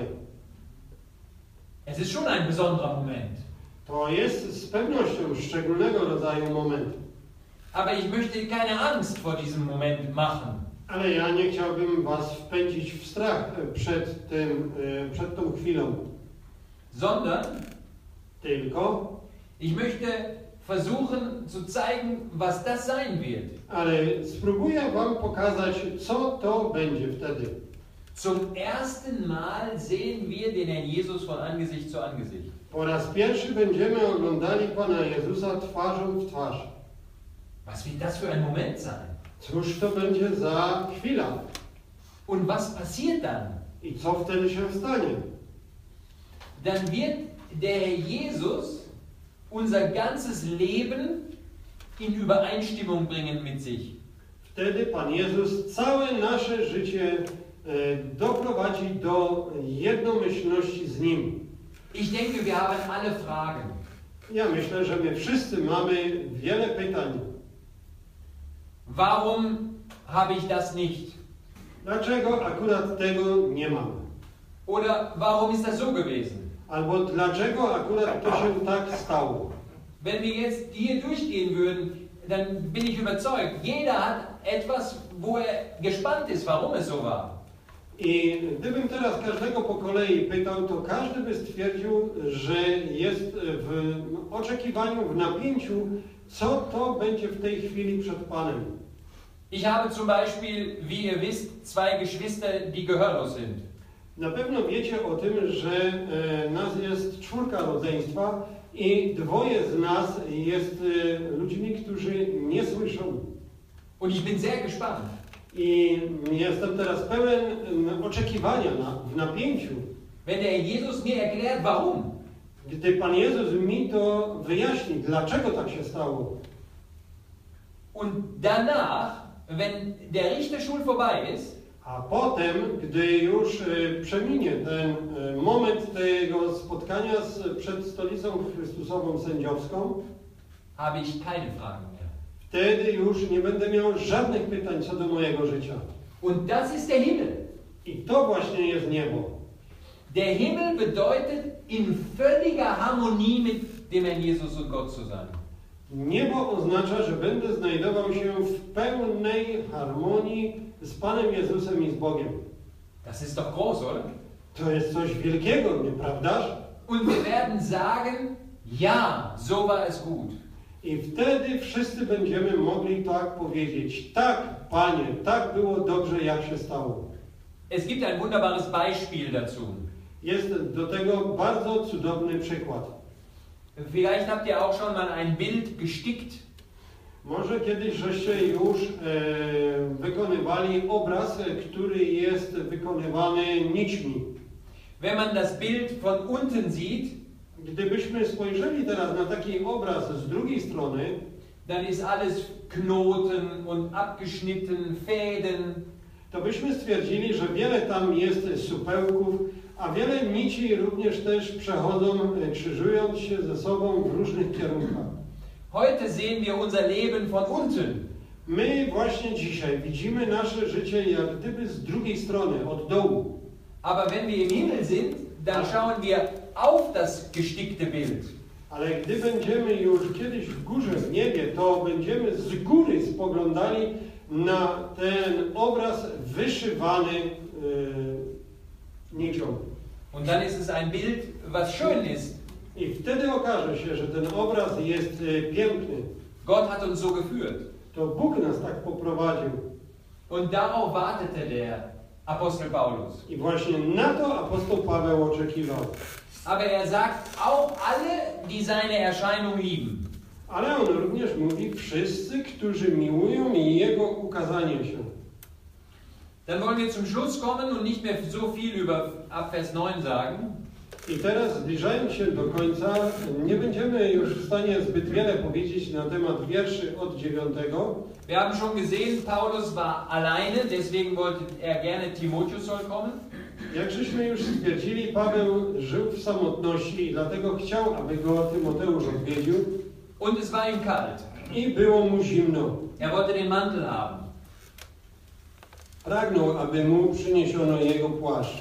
Es ist schon ein besonderer Moment. To jest z pewnością szczególnego rodzaju moment. Aber ich möchte keine Angst vor diesem Moment machen. Ale ja nie chciałbym was wpędzić w strach przed tą chwilą. Sondern Tylko, ich möchte versuchen zu zeigen, was das sein wird. ale spróbuję wam pokazać, co to będzie wtedy. Zum ersten Mal sehen wir den Herrn Jesus von Angesicht zu Angesicht. Po raz pierwszy będziemy oglądali Pana Jezusa twarzą w twarz. Was wird das für ein Moment sein? Cóż to będzie za chwila? Und was passiert dann? I co wtedy się stanie? Dann wird der Herr Jesus unser ganzes Leben in Übereinstimmung bringen mit sich. Wtedy Pan Jezus całe nasze życie doprowadzi do jednomyślności z Nim. Ich denke, wir haben alle Fragen. Ja myślę, że my wszyscy mamy wiele pytań. Warum habe ich das nicht? Dlaczego akurat tego nie mam? Oder warum ist das so gewesen? Albo dlaczego akurat to się tak stało? Wenn wir jetzt hier durchgehen würden, dann bin ich überzeugt, jeder hat etwas, wo er gespannt ist, warum es so war. I gdybym teraz każdego po kolei pytał, to każdy by stwierdził, że jest w oczekiwaniu, w napięciu, co to będzie w tej chwili przed Panem. Ich habe zum Beispiel, wie ihr wisst, zwei Geschwister, die gehörlos sind. Na pewno wiecie o tym, że nas jest 4 rodzeństwa i 2 z nas jest ludźmi, którzy nie słyszą. Und ich bin sehr gespannt. I jestem teraz pełen oczekiwania w napięciu. Wenn der Jesus mir erklärt, warum, Gdy Pan Jezus mi to wyjaśni, dlaczego tak się stało, und danach, wenn der Richterstuhl vorbei ist, a potem, gdy już przeminie ten moment tego spotkania przed stolicą Chrystusową sędziowską, habe ich keine Fragen mehr. wtedy już nie będę miał żadnych pytań co do mojego życia. Und das ist der Himmel. I to właśnie jest niebo. Der Himmel bedeutet, in völliger Harmonie mit dem Herrn Jesus und Gott zu sein. Niebo oznacza, że będę znajdował się w pełnej harmonii z Panem Jezusem i z Bogiem. Das ist doch groß, oder? To jest coś wielkiego, nieprawdaż? Und wir werden sagen, ja, so war es gut. I wtedy wszyscy będziemy mogli tak powiedzieć: tak, Panie, tak było dobrze, jak się stało. Es gibt ein wunderbares Beispiel dazu. Jest do tego bardzo cudowny przykład. Vielleicht habt ihr auch schon mal ein Bild gestickt. Może kiedyś żeście już wykonywali obraz, który jest wykonywany nićmi. Wenn man das Bild von unten sieht, Gdybyśmy spojrzeli teraz na taki obraz z drugiej strony, dann ist alles Knoten und abgeschnitten, Fäden. to byśmy stwierdzili, że wiele tam jest supełków, a wiele nici również też przechodzą, krzyżując się ze sobą w różnych kierunkach. Heute sehen wir unser Leben von unten. My właśnie dzisiaj widzimy nasze życie jak gdyby z drugiej strony, od dołu. Aber wenn wir im Himmel sind, dann schauen wir auf das gestickte Bild. Ale gdy będziemy już kiedyś w górze, w niebie, to będziemy z góry spoglądali na ten obraz wyszywany nicią. Und dann ist es ein Bild, was schön ist. I wtedy okaże się, że ten obraz jest piękny. Gott hat uns so geführt. To Bóg nas tak poprowadził. Und darauf wartete der Apostel Paulus. I właśnie na to apostoł Paweł oczekiwał. Aber er sagt, auch alle, die seine Erscheinung lieben. Ale on również mówi, wszyscy, którzy miłują Jego ukazanie się. Dann wollen wir zum Schluss kommen und nicht mehr so viel über ab Vers 9 sagen. I teraz, zbliżając się do końca, nie będziemy już w stanie zbyt wiele powiedzieć na temat wierszy od 9. Wir haben schon gesehen, Paulus war alleine, deswegen wollte er gerne Timotheus soll kommen. Jak żeśmy już stwierdzili, Paweł żył w samotności i dlatego chciał, aby go Tymoteusz odwiedził. Und es war ihm kalt. I było mu zimno. Er wollte den Mantel haben. Pragnął, aby mu przyniesiono jego płaszcz.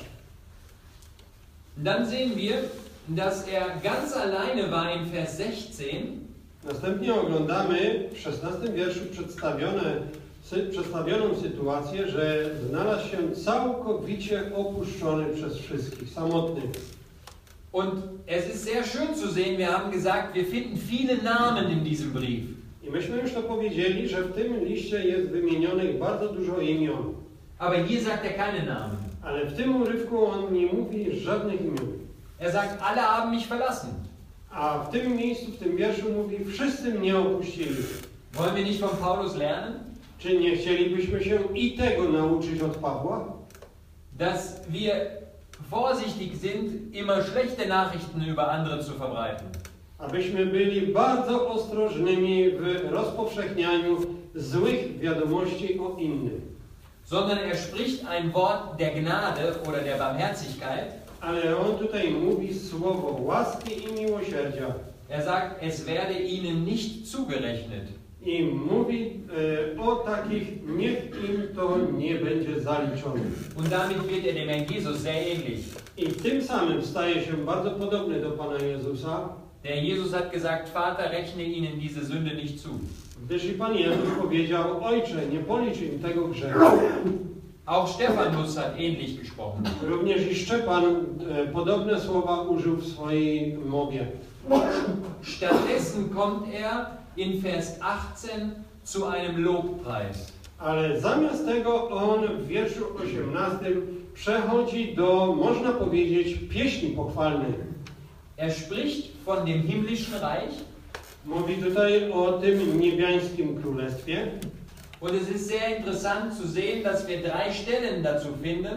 Dann sehen wir, dass er ganz alleine war in Vers 16. Następnie oglądamy w 16 wierszu przedstawioną sytuację, że znalazł się całkowicie opuszczony przez wszystkich, samotny. Und es ist sehr schön zu sehen, wir haben gesagt, wir finden viele Namen in diesem Brief. I myśmy już to powiedzieli, że w tym liście jest wymienionych bardzo dużo imion. Aber hier sagt er keine Namen. Ale w tym urywku on nie mówi żadnych imion. Er sagt, alle haben mich verlassen. A w tym miejscu, w tym wierszu mówi, wszyscy mnie opuścili. Wollen wir nicht von Paulus lernen? Czy nie chcielibyśmy się i tego nauczyć od Pawła? Dass wir vorsichtig sind, immer schlechte Nachrichten über andere zu verbreiten. Abyśmy byli bardzo ostrożnymi w rozpowszechnianiu złych wiadomości o innych. Sondern er spricht ein Wort der Gnade oder der Barmherzigkeit. Ale on tutaj mówi słowo łaski i miłosierdzia. Er sagt, es werde ihnen nicht zugerechnet. I mówi o takich, niech im to nie będzie zaliczone. Und damit wird er dem Herrn Jesus sehr ähnlich. I tym samym staje się bardzo podobny do Pana Jezusa. Der Jesus hat gesagt, Vater, rechne ihnen diese Sünde nicht zu. Gdyż i Pan Jezus powiedział, Ojcze, nie policz im tego grzechu. Auch Stephanus hat ähnlich gesprochen. Również i Szczepan podobne słowa użył w swojej mowie. Stattdessen kommt er in Vers 18 zu einem Lobpreis. Ale zamiast tego on w wierszu 18 przechodzi do, można powiedzieć, pieśni pochwalnej. Er spricht von dem himmlischen Reich. Mówi tutaj o tym niebiańskim królestwie. Und es ist sehr interessant zu sehen, dass wir 3 Stellen dazu finden.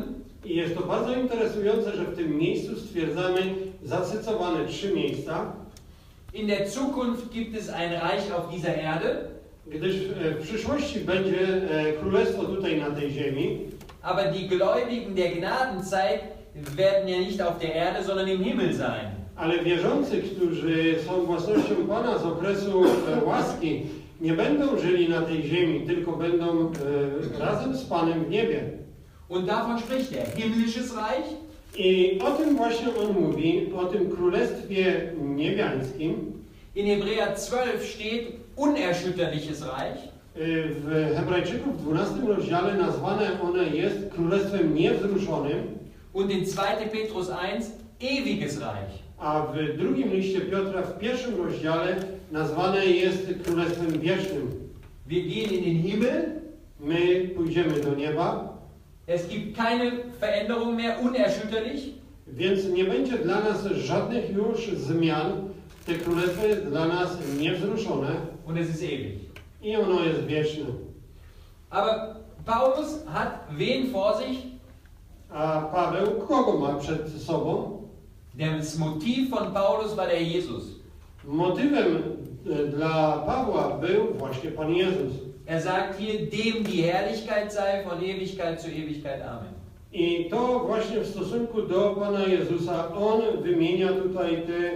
I jest to bardzo interesujące, że w tym miejscu stwierdzamy zacytowane 3 miejsca, In der Zukunft gibt es ein Reich auf dieser Erde, gdyż w przyszłości będzie królestwo tutaj na tej ziemi, aber die Gläubigen der Gnadenzeit werden ja nicht auf der Erde, sondern im Himmel sein. ale wierzący, którzy są własnością Pana z okresu łaski, nie będą żyli na tej ziemi, tylko będą razem z Panem w niebie. Und davon spricht er. Himmlisches Reich, I o tym właśnie on mówi, o tym królestwie niebiańskim. in Hebräer 12 steht unerschütterliches Reich. W Hebrajczyków w 12 rozdziale nazwane one jest królestwem niewzruszonym, Und in 2. Petrus 1 ewiges Reich. a w drugim liście Piotra w 1 rozdziale nazwane jest królestwem wiecznym. Wir gehen in den Himmel. My pójdziemy do nieba, Es gibt keine Veränderung mehr, unerschütterlich. więc nie będzie dla nas żadnych już zmian. Te królestwo jest dla nas niewzruszone Und es ist ewig. i ono jest wieczne. Aber Paulus hat wen vor sich? A Paweł kogo ma przed sobą? Das Motiv von Paulus war der Jesus. Motywem dla Pawła był właśnie Pan Jezus. Er sagt hier, dem die Herrlichkeit sei von Ewigkeit zu Ewigkeit. Amen. I to właśnie w stosunku do Pana Jezusa on wymienia tutaj te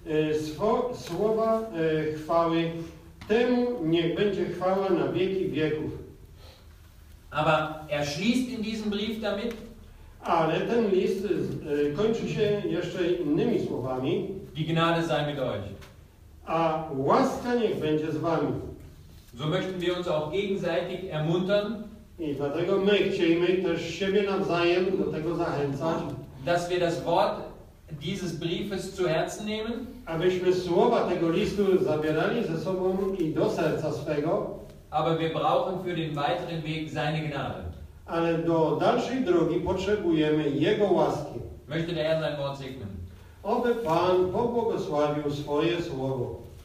słowa chwały. Temu niech będzie chwała na wieki wieków. Aber er schließt in diesem Brief damit, Ale ten list kończy się jeszcze innymi słowami. die Gnade sei mit euch. A łaska niech będzie z wami. So möchten wir uns auch gegenseitig ermuntern, I dlatego my chcielibyśmy też siebie nawzajem do tego zachęcać, dass wir das Wort dieses Briefes zu Herzen nehmen, abyśmy słowa tego listu zabierali ze sobą i do serca swego, aber wir brauchen für den weiteren Weg seine Gnade. ale do dalszej drogi potrzebujemy Jego łaski. Möchte der Herr sein Wort segnen. Oby Pan pobłogosławił swoje słowo.